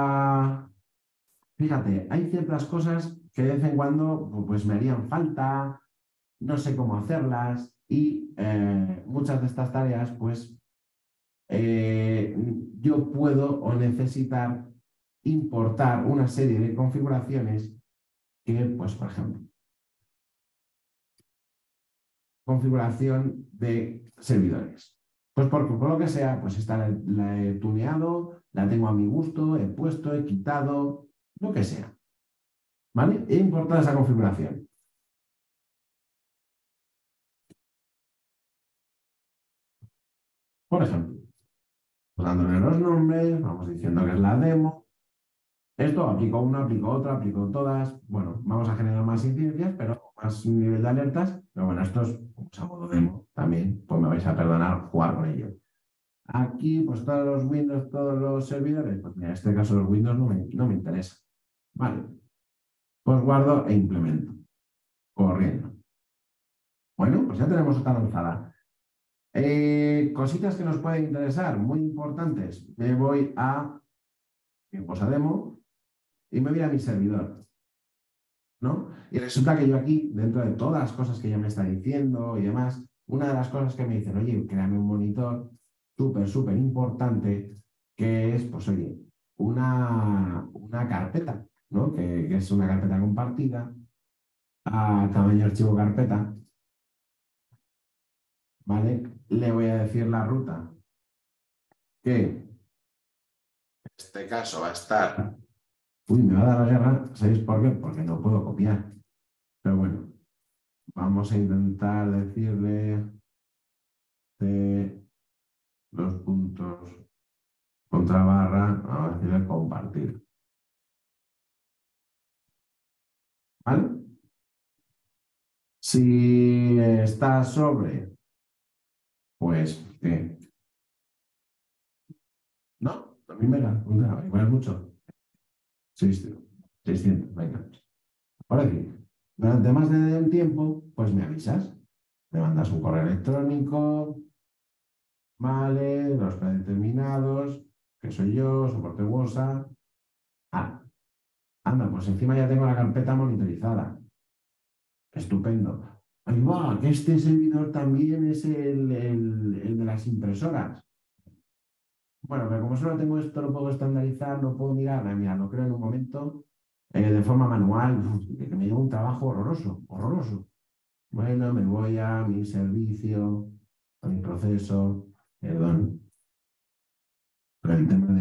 fíjate, hay ciertas cosas que de vez en cuando pues me harían falta, no sé cómo hacerlas y muchas de estas tareas pues eh, yo puedo o necesitar importar una serie de configuraciones que, pues por ejemplo, configuración de servidores. Pues por lo que sea, pues esta la he tuneado, la tengo a mi gusto, he puesto, he quitado, lo que sea. ¿Vale? He importado esa configuración. Por ejemplo, dándole los nombres, vamos diciendo que es la demo. Esto aplico una, aplico otra, aplico todas. Bueno, vamos a generar más incidencias, pero más nivel de alertas. Pero bueno, esto es a modo demo también, pues me vais a perdonar jugar con ello. Aquí, pues todos los Windows, todos los servidores, pues mira, en este caso los Windows no me interesa. Vale, pues guardo e implemento, corriendo. Bueno, pues ya tenemos otra lanzada. Cositas que nos pueden interesar, muy importantes. Me voy a cosa demo y me voy a mi servidor, ¿no? Y resulta que yo aquí, dentro de todas las cosas que ya me está diciendo y demás, una de las cosas que me dicen, oye, créame un monitor súper, súper importante, que es, pues oye, una carpeta, ¿no? Que es una carpeta compartida a tamaño archivo carpeta, ¿vale? le voy a decir la ruta, que en este caso va a estar... Uy, me va a dar la guerra, ¿sabéis por qué? Porque no puedo copiar. Pero bueno, vamos a intentar decirle los puntos contra barra, vamos a decirle compartir. ¿Vale? Si está sobre, pues, ¿qué? No, 2000 megas, igual es mucho. 600, venga. Ahora sí, durante más de un tiempo, pues me avisas. Me mandas un correo electrónico, vale, los predeterminados, que soy yo, soporte WhatsApp. Ah, anda, pues encima ya tengo la carpeta monitorizada. Estupendo. Ahí va, que este servidor también es el de las impresoras. Bueno, pero como solo tengo esto, lo puedo estandarizar, no puedo mirar. Mira, lo creo en un momento de forma manual, que me lleva un trabajo horroroso, horroroso. Bueno, me voy a mi servicio, a mi proceso, perdón, pero el tema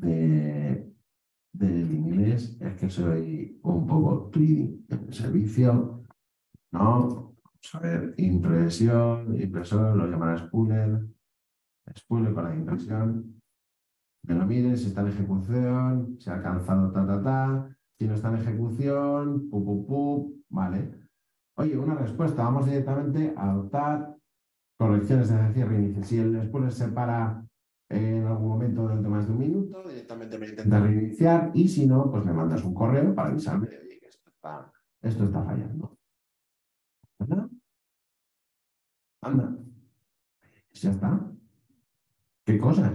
del inglés es que soy un poco tweedy en el servicio, ¿no? Vamos a ver, impresor, lo llamará spooler para la impresión. Me lo mires, si está en ejecución, si ha alcanzado si no está en ejecución, vale. Oye, una respuesta, vamos directamente a adoptar correcciones de cierre e inicio. Si el spooler se para en algún momento durante más de un minuto, directamente me intenta reiniciar y si no, pues me mandas un correo para avisarme de oye, que esto está fallando. ¿Verdad? Anda, pues ya está. ¿Qué cosas?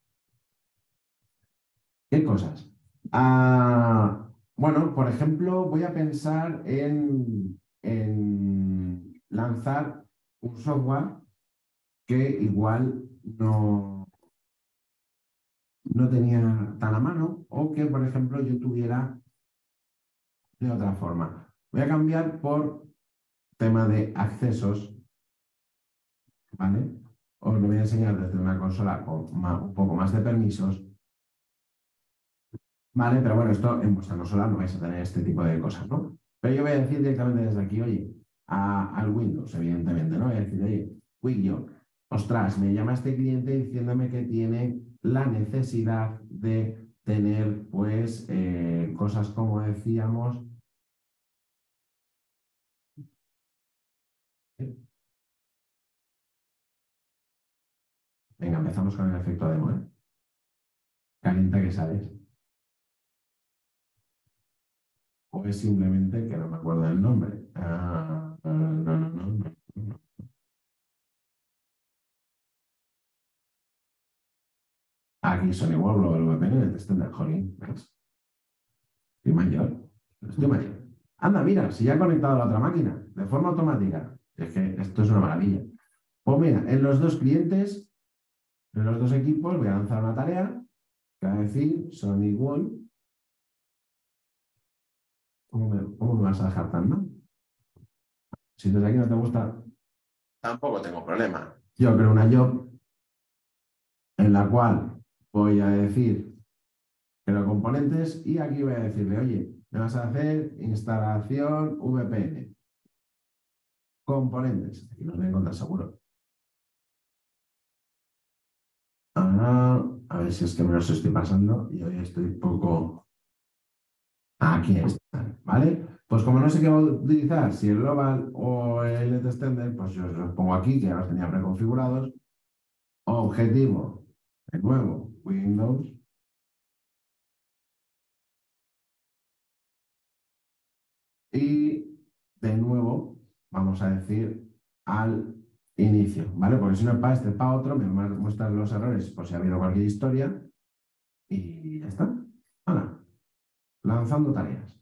¿Qué cosas? Bueno, por ejemplo, voy a pensar en lanzar un software que igual no tenía tan a mano o que, por ejemplo, yo tuviera de otra forma. Voy a cambiar por tema de accesos, ¿vale? Os lo voy a enseñar desde una consola con un poco más de permisos, ¿vale? Pero bueno, esto en vuestra consola no vais a tener este tipo de cosas, ¿no? Pero yo voy a decir directamente desde aquí, oye, al Windows, evidentemente, ¿no? Voy a decir, oye, Wigio, ostras, me llama este cliente diciéndome que tiene la necesidad de tener, pues, cosas como decíamos. Venga, empezamos con el efecto demo, ¿eh? Calienta que sabes. O es simplemente que no me acuerdo del nombre. No. Aquí son igual lo del VPN, el test del Jolín. ¿Ves? Estoy mayor. Estoy mayor. Anda, mira, si ya he conectado a la otra máquina, de forma automática. Es que esto es una maravilla. Pues mira, en los dos clientes, en los dos equipos, voy a lanzar una tarea que va a decir Sony Wall. ¿Cómo me vas a dejar tan mal? Si desde aquí no te gusta, tampoco tengo problema. Yo creo una job en la cual voy a decir que los componentes y aquí voy a decirle, oye, me vas a hacer instalación VPN. Componentes. Aquí los voy a encontrar seguro. A ver si es que me los estoy pasando y hoy estoy poco... Aquí están, ¿vale? Pues como no sé qué voy a utilizar, si el global o el net extender, pues yo los pongo aquí, que ya los tenía preconfigurados. Objetivo, de nuevo, Windows. Y de nuevo, vamos a decir al inicio, ¿vale? Porque si no es para este, es para otro, me muestran los errores por si ha habido cualquier historia y ya está. Ahora, lanzando tareas,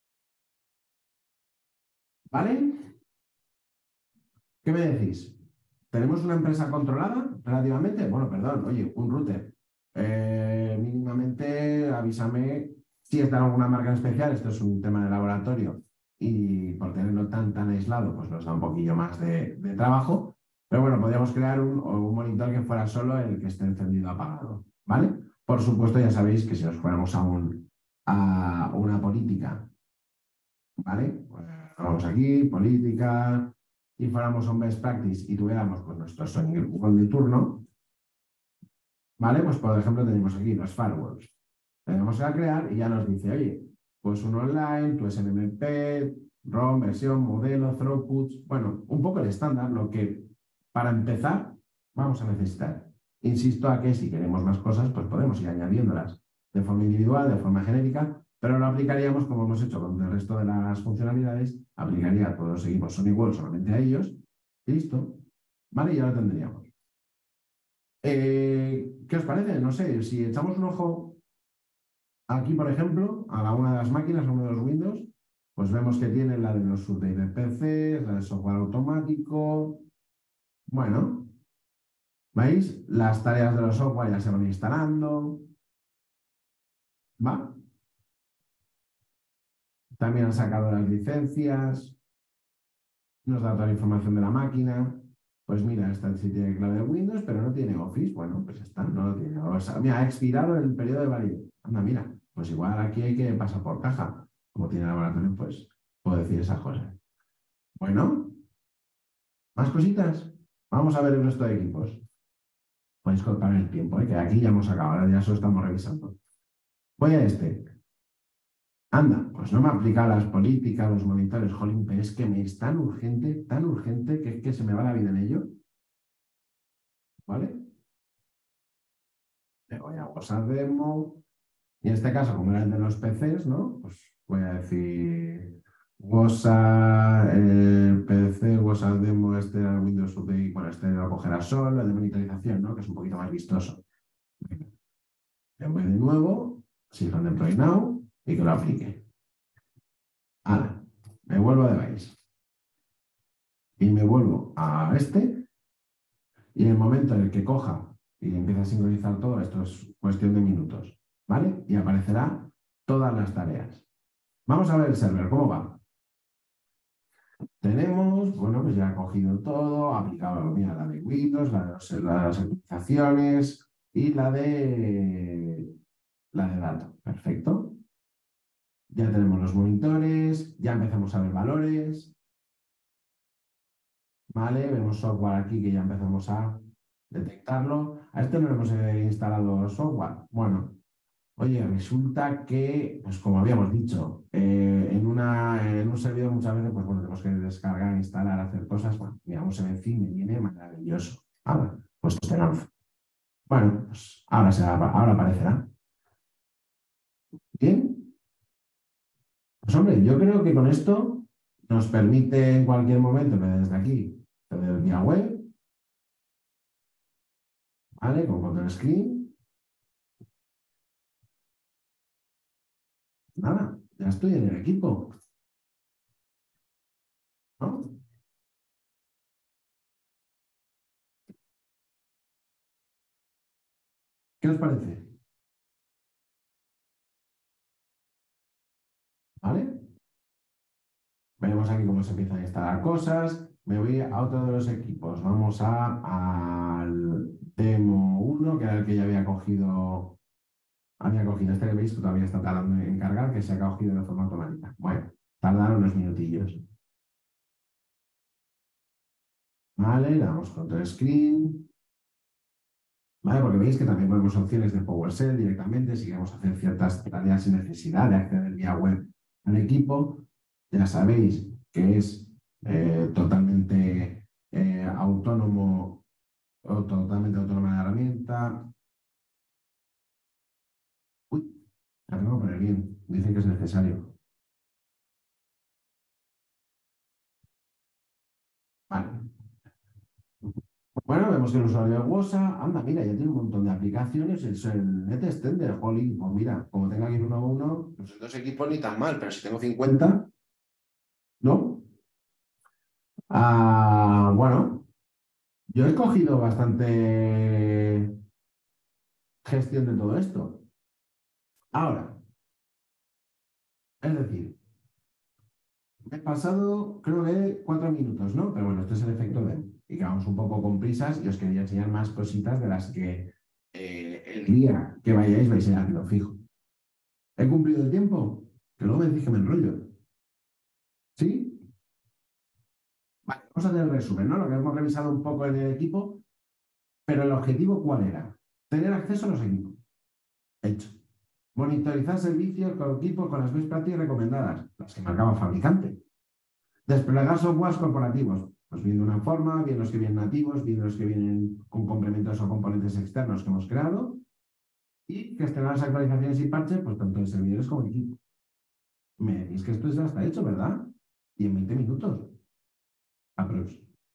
¿vale? ¿Qué me decís? ¿Tenemos una empresa controlada relativamente? Bueno, perdón, oye, un router. Mínimamente avísame si está en alguna marca en especial. Esto es un tema de laboratorio y por tenerlo tan aislado, pues nos da un poquillo más de trabajo. Pero bueno, podríamos crear un monitor que fuera solo el que esté encendido o apagado, ¿vale? Por supuesto, ya sabéis que si nos fuéramos a una política, ¿vale? Pues vamos aquí, política, y fuéramos un best practice y tuviéramos pues nuestro Google de turno, ¿vale? Pues por ejemplo tenemos aquí los firewalls. Le damos a crear y ya nos dice, oye, pues un online, tu SNMP, ROM, versión, modelo, throughputs, bueno, un poco el estándar, lo que para empezar vamos a necesitar. Insisto a que si queremos más cosas, pues podemos ir añadiéndolas de forma individual, de forma genérica, pero lo aplicaríamos como hemos hecho con el resto de las funcionalidades, aplicaría a todos los equipos son igual solamente a ellos, y listo, ¿vale? Y ya lo tendríamos. ¿Qué os parece? No sé, si echamos un ojo aquí, por ejemplo, a una de las máquinas, a uno de los Windows, pues vemos que tiene la de los updates de PC, la de software automático. Bueno, ¿veis? Las tareas de los software ya se van instalando. ¿Va? También han sacado las licencias. Nos da toda la información de la máquina. Pues mira, esta sí tiene clave de Windows, pero no tiene Office. Bueno, pues está, no lo tiene. O sea, mira, ha expirado el periodo de validez. Anda, mira, pues igual aquí hay que pasar por caja. Como tiene laboratorio, pues puedo decir esas cosas. Bueno, más cositas. Vamos a ver el resto de equipos. Podéis cortar el tiempo, que aquí ya hemos acabado, ahora ya solo estamos revisando. Voy a este. Anda, pues no me aplica las políticas, los monitores, jolín, pero es que me es tan urgente, que es que se me va la vida en ello. ¿Vale? Le voy a WhatsApp Demo. Y en este caso, como era el de los PCs, ¿no? Pues voy a decir WhatsApp, PC, WhatsApp Demo, este era el Windows Update, bueno, este lo cogerá solo, el de monitorización, ¿no? Que es un poquito más vistoso. Le voy de nuevo, Silicon Deploy Now, y que lo aplique. Ahora, me vuelvo a device. Y me vuelvo a este, y en el momento en el que coja y empiece a sincronizar todo, esto es cuestión de minutos, ¿vale? Y aparecerá todas las tareas. Vamos a ver el server, ¿cómo va? Tenemos, bueno, pues ya ha cogido todo, ha aplicado, mira, la de Windows, las actualizaciones y la de datos. Perfecto. Ya tenemos los monitores, ya empezamos a ver valores, ¿vale? Vemos software aquí que ya empezamos a detectarlo. A este no le hemos instalado software. Bueno, oye, resulta que, pues como habíamos dicho, en un servidor muchas veces, pues bueno, tenemos que descargar, instalar, hacer cosas. Bueno, mira, un CMFI me viene maravilloso. Ahora, pues te lanzo. Bueno, pues ahora aparecerá. Bien, pues hombre, yo creo que con esto nos permite en cualquier momento que desde aquí, desde el vía web, ¿vale? Con control screen, nada, ya estoy en el equipo, ¿no? ¿Qué os parece? ¿Vale? Veremos aquí cómo se empiezan a instalar cosas. Me voy a otro de los equipos. Vamos al demo 1, que era el que ya había cogido este que veis que todavía está tardando en cargar, que se ha cogido de forma automática. Bueno, tardaron unos minutillos. Vale, le damos control screen. Vale, porque veis que también ponemos opciones de PowerShell directamente, si queremos hacer ciertas tareas sin necesidad de acceder vía web al equipo. Ya sabéis que es totalmente autónomo o totalmente autónoma la herramienta. Uy, la tengo que poner bien. Dicen que es necesario. Vale. Bueno, vemos que el usuario de WhatsApp, anda, mira, ya tiene un montón de aplicaciones. El NetExtender, jolín, pues mira, como tengo aquí uno, los dos equipos ni tan mal, pero si tengo 50, ¿no? Bueno, yo he cogido bastante gestión de todo esto. Ahora, es decir, me he pasado, creo que 4 minutos, ¿no? Pero bueno, este es el efecto de... y que vamos un poco con prisas y os quería enseñar más cositas de las que el día que vayáis vais a ir haciendo fijo. ¿He cumplido el tiempo? Que luego me decís que me enrollo. ¿Sí? Vale, vamos a hacer el resumen, ¿no? Lo que hemos revisado un poco en el equipo, pero el objetivo, ¿cuál era? Tener acceso a los equipos. Hecho. Monitorizar servicios con equipos con las best practices recomendadas, las que marcaba el fabricante. Desplegar softwares corporativos, pues bien de una forma, bien los que vienen nativos, bien los que vienen con complementos o componentes externos que hemos creado, y gestionar las actualizaciones y parches, pues tanto de servidores como de equipo. Me decís que esto ya está hecho, ¿verdad? Y en 20 minutos. Aprox.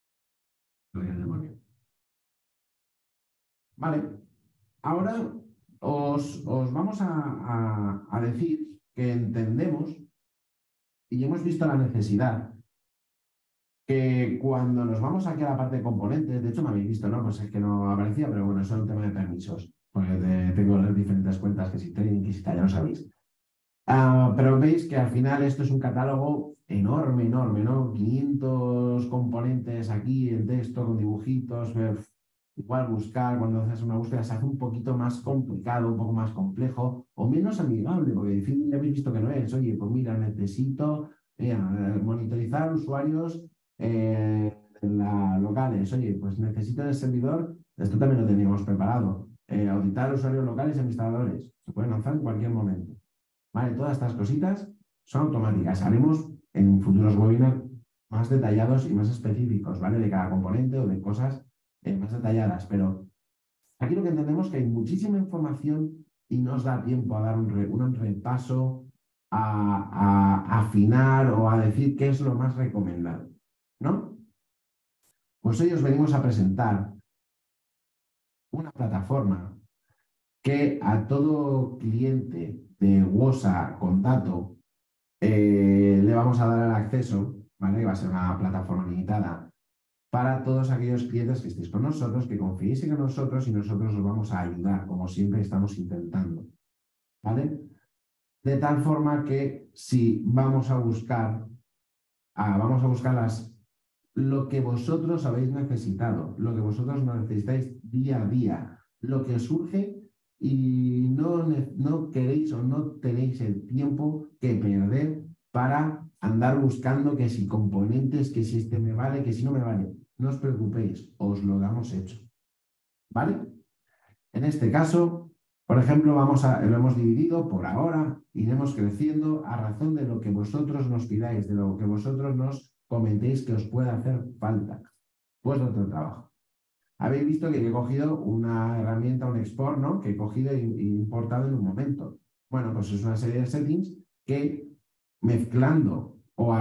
Vale. Ahora os vamos a decir que entendemos y hemos visto la necesidad que cuando nos vamos aquí a la parte de componentes, de hecho me habéis visto, ¿no? Pues es que no aparecía, pero bueno, eso es un tema de permisos, porque tengo las diferentes cuentas que si trading, que si tal, ya lo sabéis. Pero veis que al final esto es un catálogo enorme, enorme, ¿no? 500 componentes aquí en texto, con dibujitos. Igual buscar, cuando haces una búsqueda, se hace un poquito más complicado, un poco más complejo o menos amigable, porque difícil ya habéis visto que no es. Oye, pues mira, necesito monitorizar usuarios locales. Oye, pues necesito en el servidor, esto también lo teníamos preparado. Auditar usuarios locales y administradores. Se pueden lanzar en cualquier momento. ¿Vale? Todas estas cositas son automáticas. Haremos en futuros webinars más detallados y más específicos, ¿vale? De cada componente o de cosas más detalladas. Pero aquí lo que entendemos es que hay muchísima información y no os da tiempo a dar un repaso, a afinar o a decir qué es lo más recomendado, ¿no? Pues hoy os venimos a presentar una plataforma que a todo cliente de WOSA con dato le vamos a dar el acceso, ¿vale? Que va a ser una plataforma limitada para todos aquellos clientes que estéis con nosotros, que confiéis en nosotros y nosotros os vamos a ayudar, como siempre estamos intentando, ¿vale? De tal forma que si vamos a buscar lo que vosotros habéis necesitado, lo que vosotros necesitáis día a día, lo que surge y no queréis o no tenéis el tiempo que perder para andar buscando que si componentes, que si este me vale, que si no me vale. No os preocupéis, os lo damos hecho. ¿Vale? En este caso, por ejemplo, lo hemos dividido por ahora, iremos creciendo a razón de lo que vosotros nos pidáis, de lo que vosotros nos comentéis que os pueda hacer falta. Pues otro trabajo. Habéis visto que he cogido una herramienta, un export, ¿no? Que he cogido e importado en un momento. Bueno, pues es una serie de settings que mezclando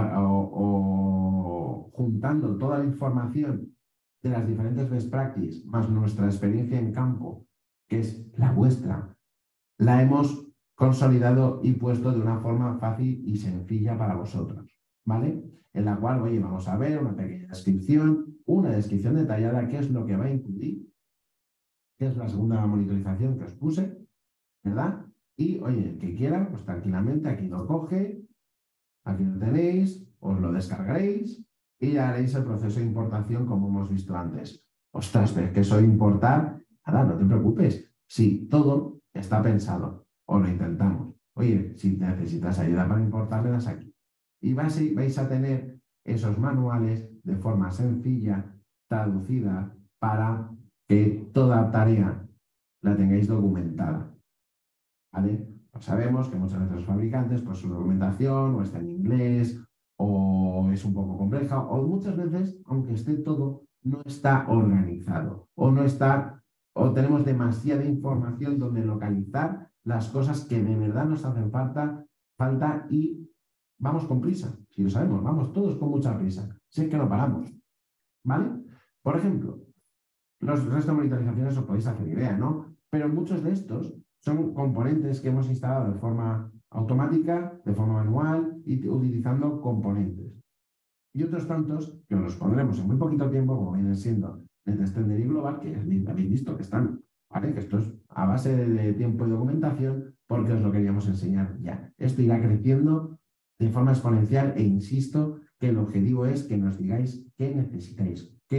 o juntando toda la información de las diferentes best practices más nuestra experiencia en campo, que es la vuestra, la hemos consolidado y puesto de una forma fácil y sencilla para vosotros, ¿vale? En la cual, oye, vamos a ver una pequeña descripción, una descripción detallada, qué es lo que va a incluir, que es la segunda monitorización que os puse, ¿verdad? Y, oye, el que quiera, pues tranquilamente aquí lo coge, aquí lo tenéis, os lo descargaréis y ya haréis el proceso de importación como hemos visto antes. Ostras, ves que eso de importar, nada, no te preocupes. Sí, todo está pensado, o lo intentamos. Oye, si necesitas ayuda para importar, le das aquí. Y vais a tener esos manuales de forma sencilla, traducida, para que toda tarea la tengáis documentada. ¿Vale? Pues sabemos que muchas veces los fabricantes, pues su documentación o está en inglés o es un poco compleja o muchas veces, aunque esté todo, no está organizado o no está o tenemos demasiada información donde localizar las cosas que de verdad nos hacen falta y vamos con prisa, si lo sabemos, vamos todos con mucha prisa, si es que no paramos, ¿vale? Por ejemplo, los restos de monitorizaciones os podéis hacer idea, ¿no? Pero muchos de estos son componentes que hemos instalado de forma automática, de forma manual y utilizando componentes. Y otros tantos que os los pondremos en muy poquito tiempo, como vienen siendo NetExtender y Global, que habéis visto que están, ¿vale? Que esto es a base de tiempo y documentación, porque os lo queríamos enseñar ya. Esto irá creciendo de forma exponencial e insisto que el objetivo es que nos digáis qué necesitáis, qué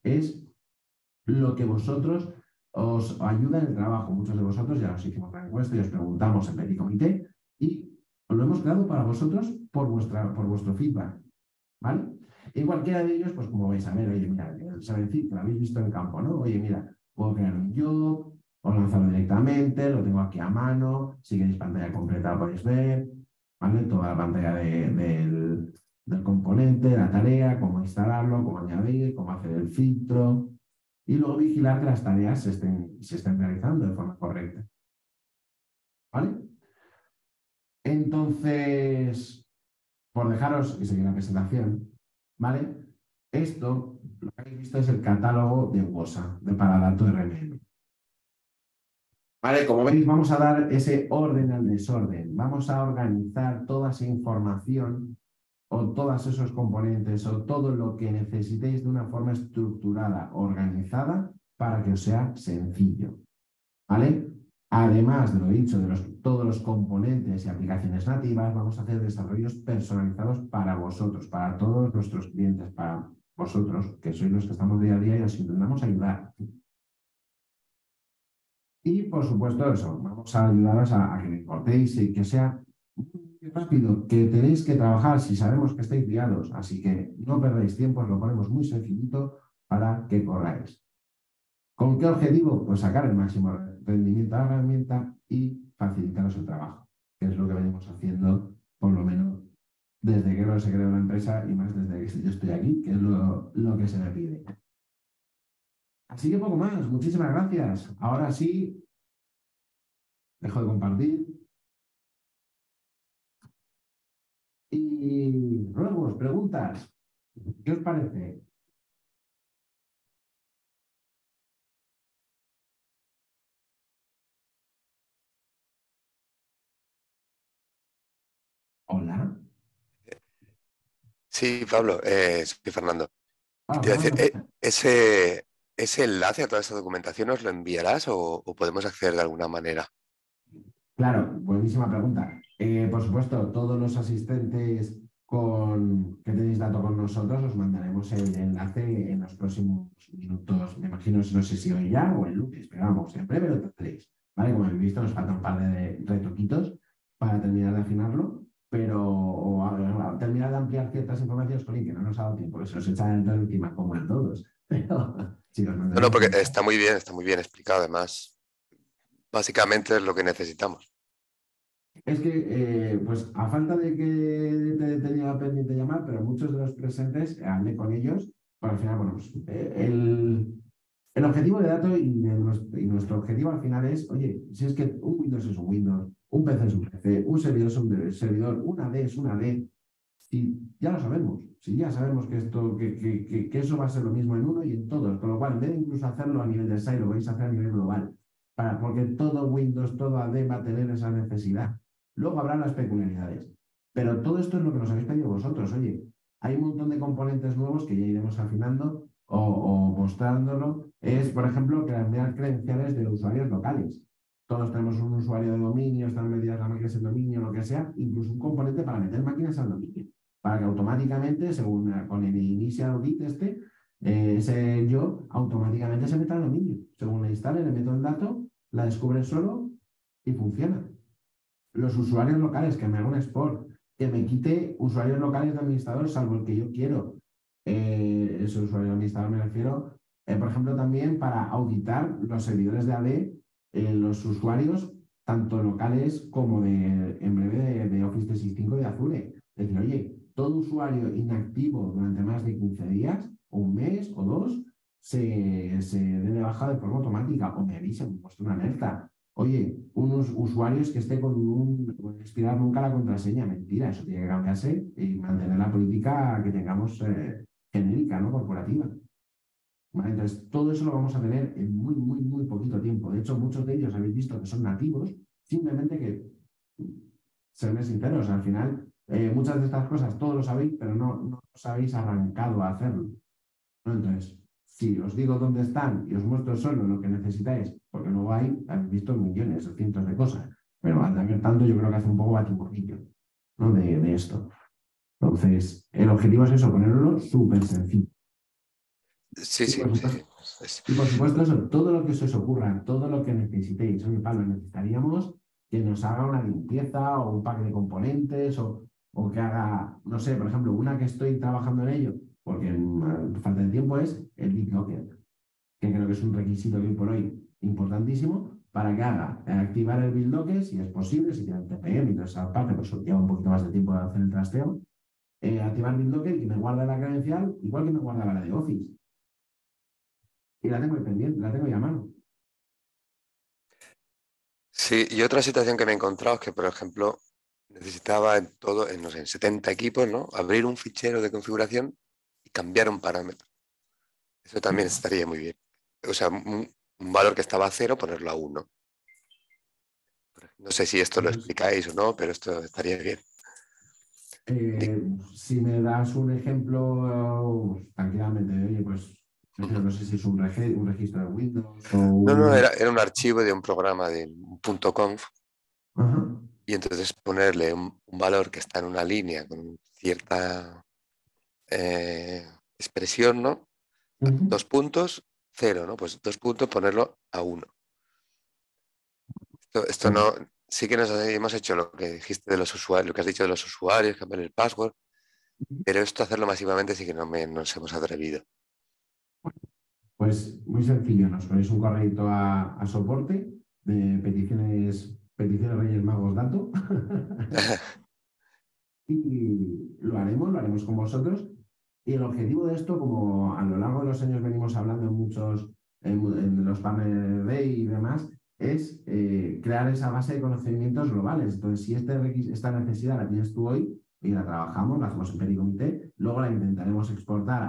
es lo que vosotros os ayuda en el trabajo. Muchos de vosotros ya os hicimos la encuesta y os preguntamos en Petit Comité y os lo hemos creado para vosotros por vuestro feedback, ¿vale? Y cualquiera de ellos, pues como vais a ver, oye, mira, el Sabencid, que lo habéis visto en campo, ¿no? Oye, mira, puedo crear un job, o lanzarlo directamente, lo tengo aquí a mano, si queréis pantalla completa lo podéis ver, ¿vale? Toda la pantalla del componente, la tarea, cómo instalarlo, cómo añadir, cómo hacer el filtro, y luego vigilar que las tareas se estén realizando de forma correcta, ¿vale? Entonces, por dejaros y seguir la presentación, ¿vale? Esto, lo que habéis visto es el catálogo de WOSA, de Paradato RMM. ¿Vale? Como veis, vamos a dar ese orden al desorden. Vamos a organizar toda esa información o todos esos componentes o todo lo que necesitéis de una forma estructurada, organizada, para que os sea sencillo. ¿Vale? Además de lo dicho, de todos los componentes y aplicaciones nativas, vamos a hacer desarrollos personalizados para vosotros, para todos nuestros clientes, para vosotros, que sois los que estamos día a día y os intentamos ayudar. Y, por supuesto, eso, vamos a ayudaros a que me importéis y que sea muy rápido, que tenéis que trabajar si sabemos que estáis liados, así que no perdáis tiempo, os lo ponemos muy sencillito para que corráis. ¿Con qué objetivo? Pues sacar el máximo rendimiento a la herramienta y facilitaros el trabajo, que es lo que venimos haciendo, por lo menos, desde que se creó la empresa y más desde que yo estoy aquí, que es lo que se me pide. Así que poco más, muchísimas gracias. Ahora sí, dejo de compartir y ruegos, preguntas. ¿Qué os parece? Hola. Sí, Pablo, soy Fernando. Ah, Te iba a decir, Fernando. ese enlace a toda esta documentación nos lo enviarás o podemos acceder de alguna manera. Claro, buenísima pregunta. Por supuesto, todos los asistentes que tenéis dato con nosotros os mandaremos el enlace en los próximos minutos. Me imagino, no sé si hoy ya o el lunes, pero vamos, en breve lo tendréis. ¿Vale? Como habéis visto, nos falta un par de retoquitos para terminar de afinarlo, pero terminar de ampliar ciertas informaciones, con que no nos ha dado tiempo, que se os echa el encima, como a todos. Pero sí, os No, no, mandaremos porque el enlace. está muy bien explicado, además. Básicamente es lo que necesitamos. Es que, pues a falta de que te tenía pendiente llamar, pero muchos de los presentes hablé con ellos, pero al final, bueno, pues, el objetivo de dato y nuestro objetivo al final es, oye, si es que un Windows es un Windows, un PC es un PC, un servidor es un servidor, una D es una D, y ya lo sabemos, si ya sabemos que, que eso va a ser lo mismo en uno y en todos, con lo cual, en vez de incluso hacerlo a nivel de silo, lo vais a hacer a nivel global, porque todo Windows, todo AD va a tener esa necesidad. Luego habrá las peculiaridades. Pero todo esto es lo que nos habéis pedido vosotros. Oye, hay un montón de componentes nuevos que ya iremos afinando o mostrándolo. Es, por ejemplo, crear credenciales de usuarios locales. Todos tenemos un usuario de dominio, están medidas las máquinas en dominio, lo que sea, incluso un componente para meter máquinas al dominio, para que automáticamente, según con el initial audit ese yo automáticamente se meta al dominio. Según la instale, le meto el dato, la descubre solo y funciona. Los usuarios locales, que me haga un export, que me quite usuarios locales de administrador, salvo el que yo quiero. Ese usuario de administrador me refiero, por ejemplo, también para auditar los servidores de AD, los usuarios, tanto locales como en breve de Office 365 de Azure. Es decir, oye, todo usuario inactivo durante más de 15 días, o un mes, o dos, se dé de baja de forma automática, o me avisen, me muestra una alerta. Oye, unos usuarios que esté con expirar nunca la contraseña. Mentira, eso tiene que cambiarse y mantener la política que tengamos genérica, ¿no? Corporativa. ¿Vale? Entonces, todo eso lo vamos a tener en muy, muy, muy poquito tiempo. De hecho, muchos de ellos habéis visto que son nativos, simplemente que, serme sinceros, al final, muchas de estas cosas todos lo sabéis, pero no os habéis arrancado a hacerlo, ¿no? Entonces, si os digo dónde están y os muestro solo lo que necesitáis, porque luego habéis visto millones o cientos de cosas, pero al haber tanto yo creo que hace un poco batiburrillo, ¿no? de esto. Entonces, el objetivo es eso, ponerlo súper sencillo. Sí, Y sí, por sí, sí. supuesto, y por supuesto eso, todo lo que se os ocurra, todo lo que necesitéis. Oye, Pablo, necesitaríamos que nos haga una limpieza o un pack de componentes o que haga, no sé, por ejemplo, una que estoy trabajando en ello, porque falta de tiempo es el BitLocker, que creo que es un requisito que hoy por hoy importantísimo para que haga activar el BitLocker si es posible, si tiene el TPM y toda esa parte, pues lleva un poquito más de tiempo de hacer el trasteo, activar BitLocker y que me guarde la credencial igual que me guardaba la de Office. Y la tengo ahí pendiente, la tengo ya a mano. Sí, y otra situación que me he encontrado es que, por ejemplo, necesitaba en todo, en, no sé, en 70 equipos, ¿no? Abrir un fichero de configuración y cambiar un parámetro. Eso también Sí. estaría muy bien. O sea, un valor que estaba a 0, ponerlo a 1. No sé si esto lo Eso es. explicáis o no, pero esto estaría bien. Di- Si me das un ejemplo, tranquilamente, oye, pues Ujú. no sé si es un registro de Windows o No, no, un... era un archivo de un programa de un .conf Ajá. y entonces ponerle un valor que está en una línea con cierta expresión, ¿no? Ujú. 2 puntos, 0, ¿no? Pues 2 puntos, ponerlo a 1. Esto Pues, no, sí que nos hemos hecho lo que dijiste de los usuarios, lo que has dicho de los usuarios, cambiar el password, pero esto hacerlo masivamente sí que nos hemos atrevido. pues muy sencillo, nos ponéis un correo a soporte de peticiones Reyes Magos dato y lo haremos con vosotros. Y el objetivo de esto, como a lo largo de los años venimos hablando en en los paneles Day y demás, es crear esa base de conocimientos globales. Entonces, si esta necesidad la tienes tú hoy y la trabajamos, la hacemos en Pericomité, luego la intentaremos exportar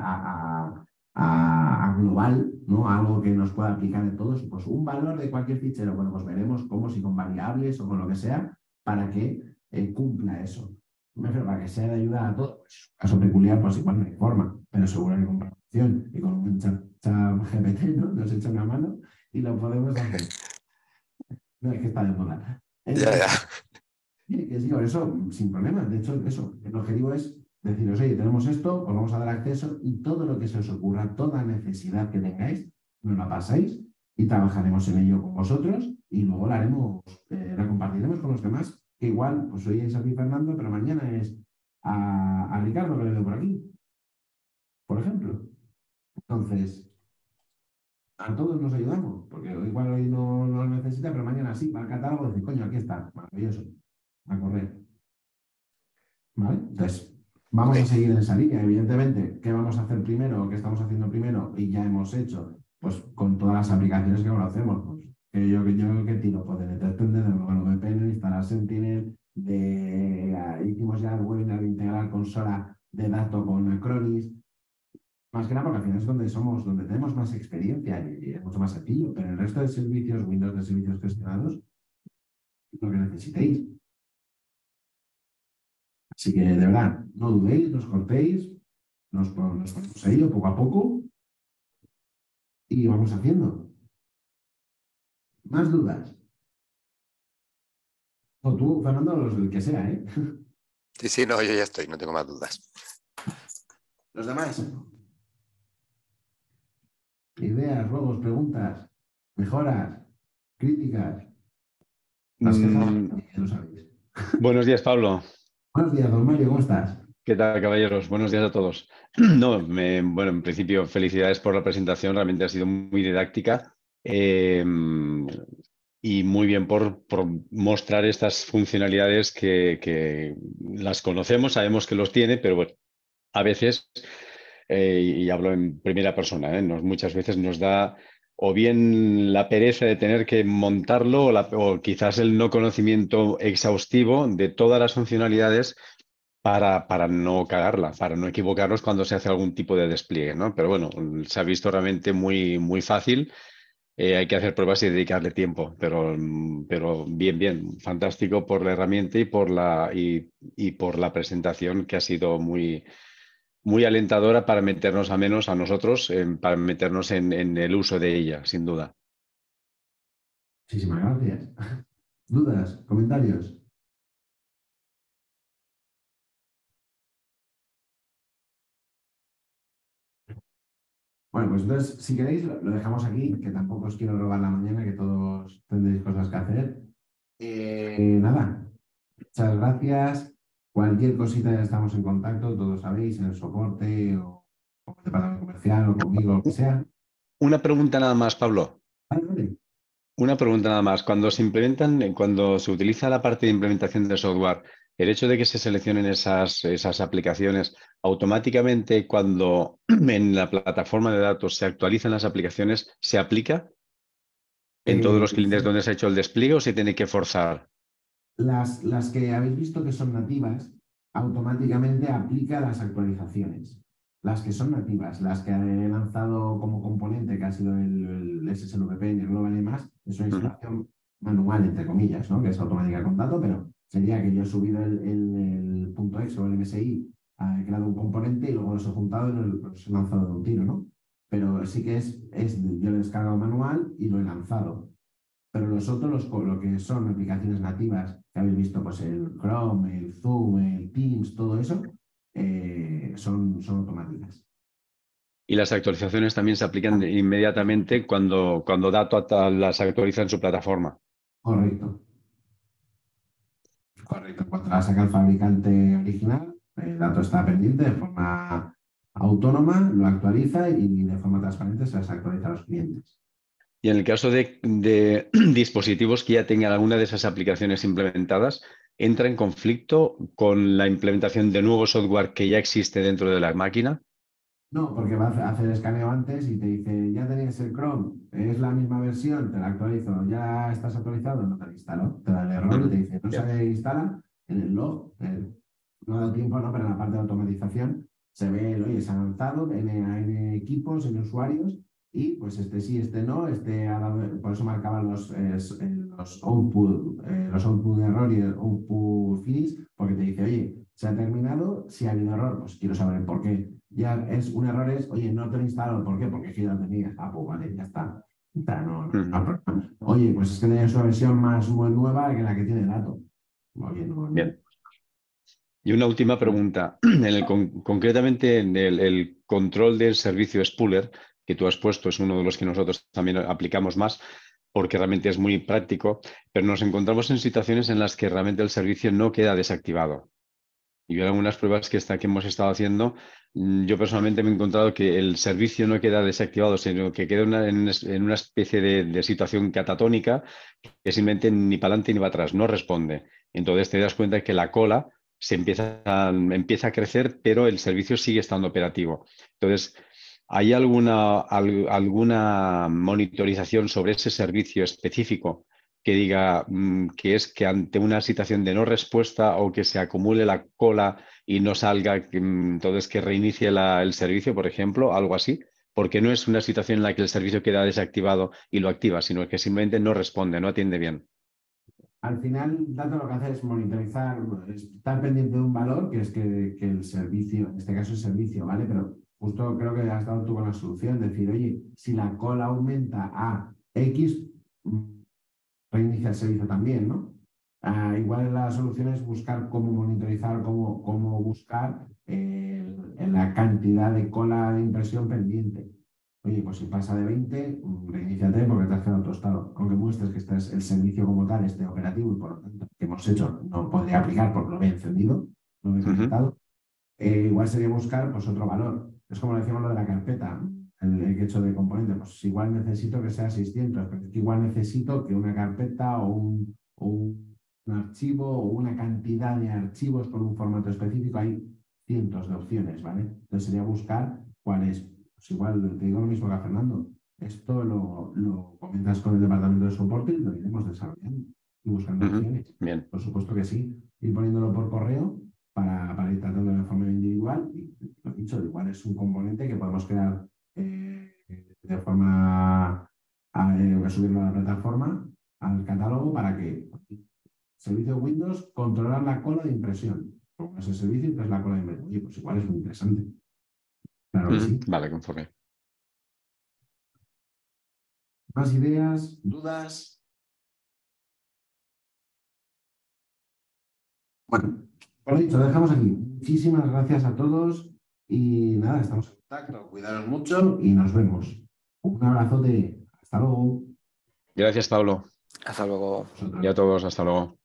a global, ¿no? A algo que nos pueda aplicar en todos. Pues un valor de cualquier fichero, bueno, pues veremos cómo, si con variables o con lo que sea, para que cumpla eso. Me refiero para que sea de ayuda a todos. Pues, caso peculiar, pues igual no hay forma, pero seguro que con programación y con un chat GPT, ¿no? Nos echa una mano y lo podemos hacer. No es que está de moda. Ya, ya. Entonces, sí, que sí, por eso, sin problema. De hecho, eso, el objetivo es deciros, oye, tenemos esto, os vamos a dar acceso y todo lo que se os ocurra, toda necesidad que tengáis, nos la pasáis y trabajaremos en ello con vosotros y luego la compartiremos con los demás, que igual, pues hoy es a mí Fernando, pero mañana es a Ricardo que le veo por aquí, por ejemplo. Entonces, a todos nos ayudamos, porque igual hoy no lo necesita, pero mañana sí, va al catálogo y dice, coño, aquí está, maravilloso, a correr. ¿Vale? Entonces, Ok. vamos a seguir en esa línea. Evidentemente, ¿qué vamos a hacer primero? ¿Qué estamos haciendo primero? Y ya hemos hecho, pues con todas las aplicaciones que conocemos. Pues, yo que tiro, pues de Netextend, de VPN, instalar Sentinel, hicimos ya el webinar de integrar consola de datos con Acronis. Más que nada porque al final es donde somos, donde tenemos más experiencia y es mucho más sencillo. Pero el resto de servicios, Windows de servicios gestionados, lo que necesitéis. Así que de verdad, no dudéis, no os cortéis, nos ponemos a ello poco a poco y vamos haciendo. Más dudas. O tú, Fernando, los del que sea, ¿eh? Sí, sí, no, yo ya estoy, no tengo más dudas. Los demás, ideas, ruegos, preguntas, mejoras, críticas, las quejas, Mm, ya lo sabéis. buenos días, Pablo. Buenos días, don Mario, ¿cómo estás? ¿Qué tal, caballeros? Buenos días a todos. No, bueno, en principio, felicidades por la presentación. Realmente ha sido muy didáctica y muy bien por mostrar estas funcionalidades que las conocemos, sabemos que los tiene, pero bueno, a veces, y hablo en primera persona, muchas veces nos da o bien la pereza de tener que montarlo o quizás el no conocimiento exhaustivo de todas las funcionalidades para no cagarla, para no equivocarnos cuando se hace algún tipo de despliegue, ¿no? Pero bueno, se ha visto realmente muy, muy fácil. Hay que hacer pruebas y dedicarle tiempo, pero bien, bien, fantástico por la herramienta y por la presentación que ha sido muy, muy alentadora para meternos a menos a nosotros, para meternos en el uso de ella, sin duda. Muchísimas gracias. ¿Dudas? ¿Comentarios? Bueno, pues entonces, si queréis, lo dejamos aquí, que tampoco os quiero robar la mañana, que todos tendréis cosas que hacer. Nada, muchas gracias. Cualquier cosita ya estamos en contacto, todos sabéis, en el soporte o con el departamento comercial o conmigo, lo que sea. Una pregunta nada más, Pablo. Vale, vale. Una pregunta nada más. Cuando se implementan, cuando se utiliza la parte de implementación de software, el hecho de que se seleccionen esas aplicaciones, automáticamente cuando en la plataforma de datos se actualizan las aplicaciones, ¿se aplica en todos los clientes Sí. donde se ha hecho el despliegue o se tiene que forzar? Las que habéis visto que son nativas, automáticamente aplica las actualizaciones. Las que son nativas, las que he lanzado como componente, que ha sido el SSLVP y el Global y más, es una Ujú. instalación manual, entre comillas, ¿no? Que es automática con dato, pero sería que yo he subido el punto .exe o el MSI, he creado un componente y luego los he juntado y los he lanzado de un tiro, ¿no? Pero sí que yo lo he descargado manual y lo he lanzado. Pero los otros, lo que son aplicaciones nativas, que habéis visto, pues el Chrome, el Zoom, el Teams, todo eso, son automáticas. Y las actualizaciones también se aplican inmediatamente cuando Dato las actualiza en su plataforma. Correcto, correcto. Cuando la saca el fabricante original, el dato está pendiente de forma autónoma, lo actualiza y de forma transparente se las actualiza a los clientes. Y en el caso de dispositivos que ya tengan alguna de esas aplicaciones implementadas, ¿entra en conflicto con la implementación de nuevo software que ya existe dentro de la máquina? No, porque va a hacer escaneo antes y te dice, ya tenías el Chrome, es la misma versión, te la actualizo, ya estás actualizado, no te la instalo, te da el error y te Ujú. dice, no Bien. se instala en el log, no da tiempo, no, pero en la parte de automatización se ve, oye, se ha lanzado en equipos, en usuarios, y pues este sí, este no, este ha dado, por eso marcaban los output de error y el output finish, porque te dice, oye, se ha terminado, si ha habido error, pues quiero saber el por qué. Ya es un error, oye, no te lo instalo, ¿por qué? Porque es que ya lo tenías. Ah, pues vale, ya está. No hay Ujú. problema. Oye, pues es que tenías una versión más muy nueva que la que tiene el dato. Oye, no. Bien. Y una última pregunta. Concretamente en el control del servicio Spooler, que tú has puesto, es uno de los que nosotros también aplicamos más, porque realmente es muy práctico, pero nos encontramos en situaciones en las que realmente el servicio no queda desactivado. Y yo en algunas pruebas que hemos estado haciendo, yo personalmente me he encontrado que el servicio no queda desactivado, sino que queda en una especie de situación catatónica que simplemente ni para adelante ni para atrás, no responde. Entonces te das cuenta que la cola empieza a crecer, pero el servicio sigue estando operativo. Entonces, ¿hay alguna monitorización sobre ese servicio específico que diga que es que ante una situación de no respuesta o que se acumule la cola y no salga, entonces que reinicie el servicio, por ejemplo, algo así? Porque no es una situación en la que el servicio queda desactivado y lo activa, sino que simplemente no responde, no atiende bien. Al final, Dato lo que hace es monitorizar, estar pendiente de un valor, que es que el servicio, en este caso el servicio, ¿vale? Pero justo creo que has dado tú con la solución, decir, oye, si la cola aumenta a X, reinicia el servicio también, ¿no? Igual la solución es buscar cómo monitorizar, cómo buscar en la cantidad de cola de impresión pendiente. Oye, pues si pasa de 20, reiníciate porque te has quedado tostado. Aunque muestres que este es el servicio como tal, este operativo y por lo tanto que hemos hecho no podría aplicar porque lo he encendido, lo he Ujú. conectado. Igual sería buscar pues, otro valor. Es como decíamos lo de la carpeta, el que he hecho de componente. Pues igual necesito que sea 600, pero es que igual necesito que una carpeta o un archivo o una cantidad de archivos con un formato específico. Hay cientos de opciones, ¿vale? Entonces sería buscar cuál es. Pues igual te digo lo mismo que a Fernando. Esto lo comentas con el departamento de soporte y lo iremos desarrollando y buscando Ujú. opciones. Bien. Por supuesto que sí. Ir poniéndolo por correo para ir tratando de forma individual. Y lo dicho, igual es un componente que podemos crear de forma a subirlo a la plataforma, al catálogo, para que servicio Windows controlar la cola de impresión. Como ese servicio, que es la cola de impresión. Oye, pues igual es muy interesante. Claro que Ujú. sí. Vale, conforme. ¿Más ideas? ¿Dudas? Bueno, por lo dicho, lo dejamos aquí. Muchísimas gracias a todos Y nada, estamos en contacto. Cuidaros mucho y nos vemos. Un abrazote. Hasta luego. Gracias, Pablo. Hasta luego. Vosotros. Y a todos, hasta luego.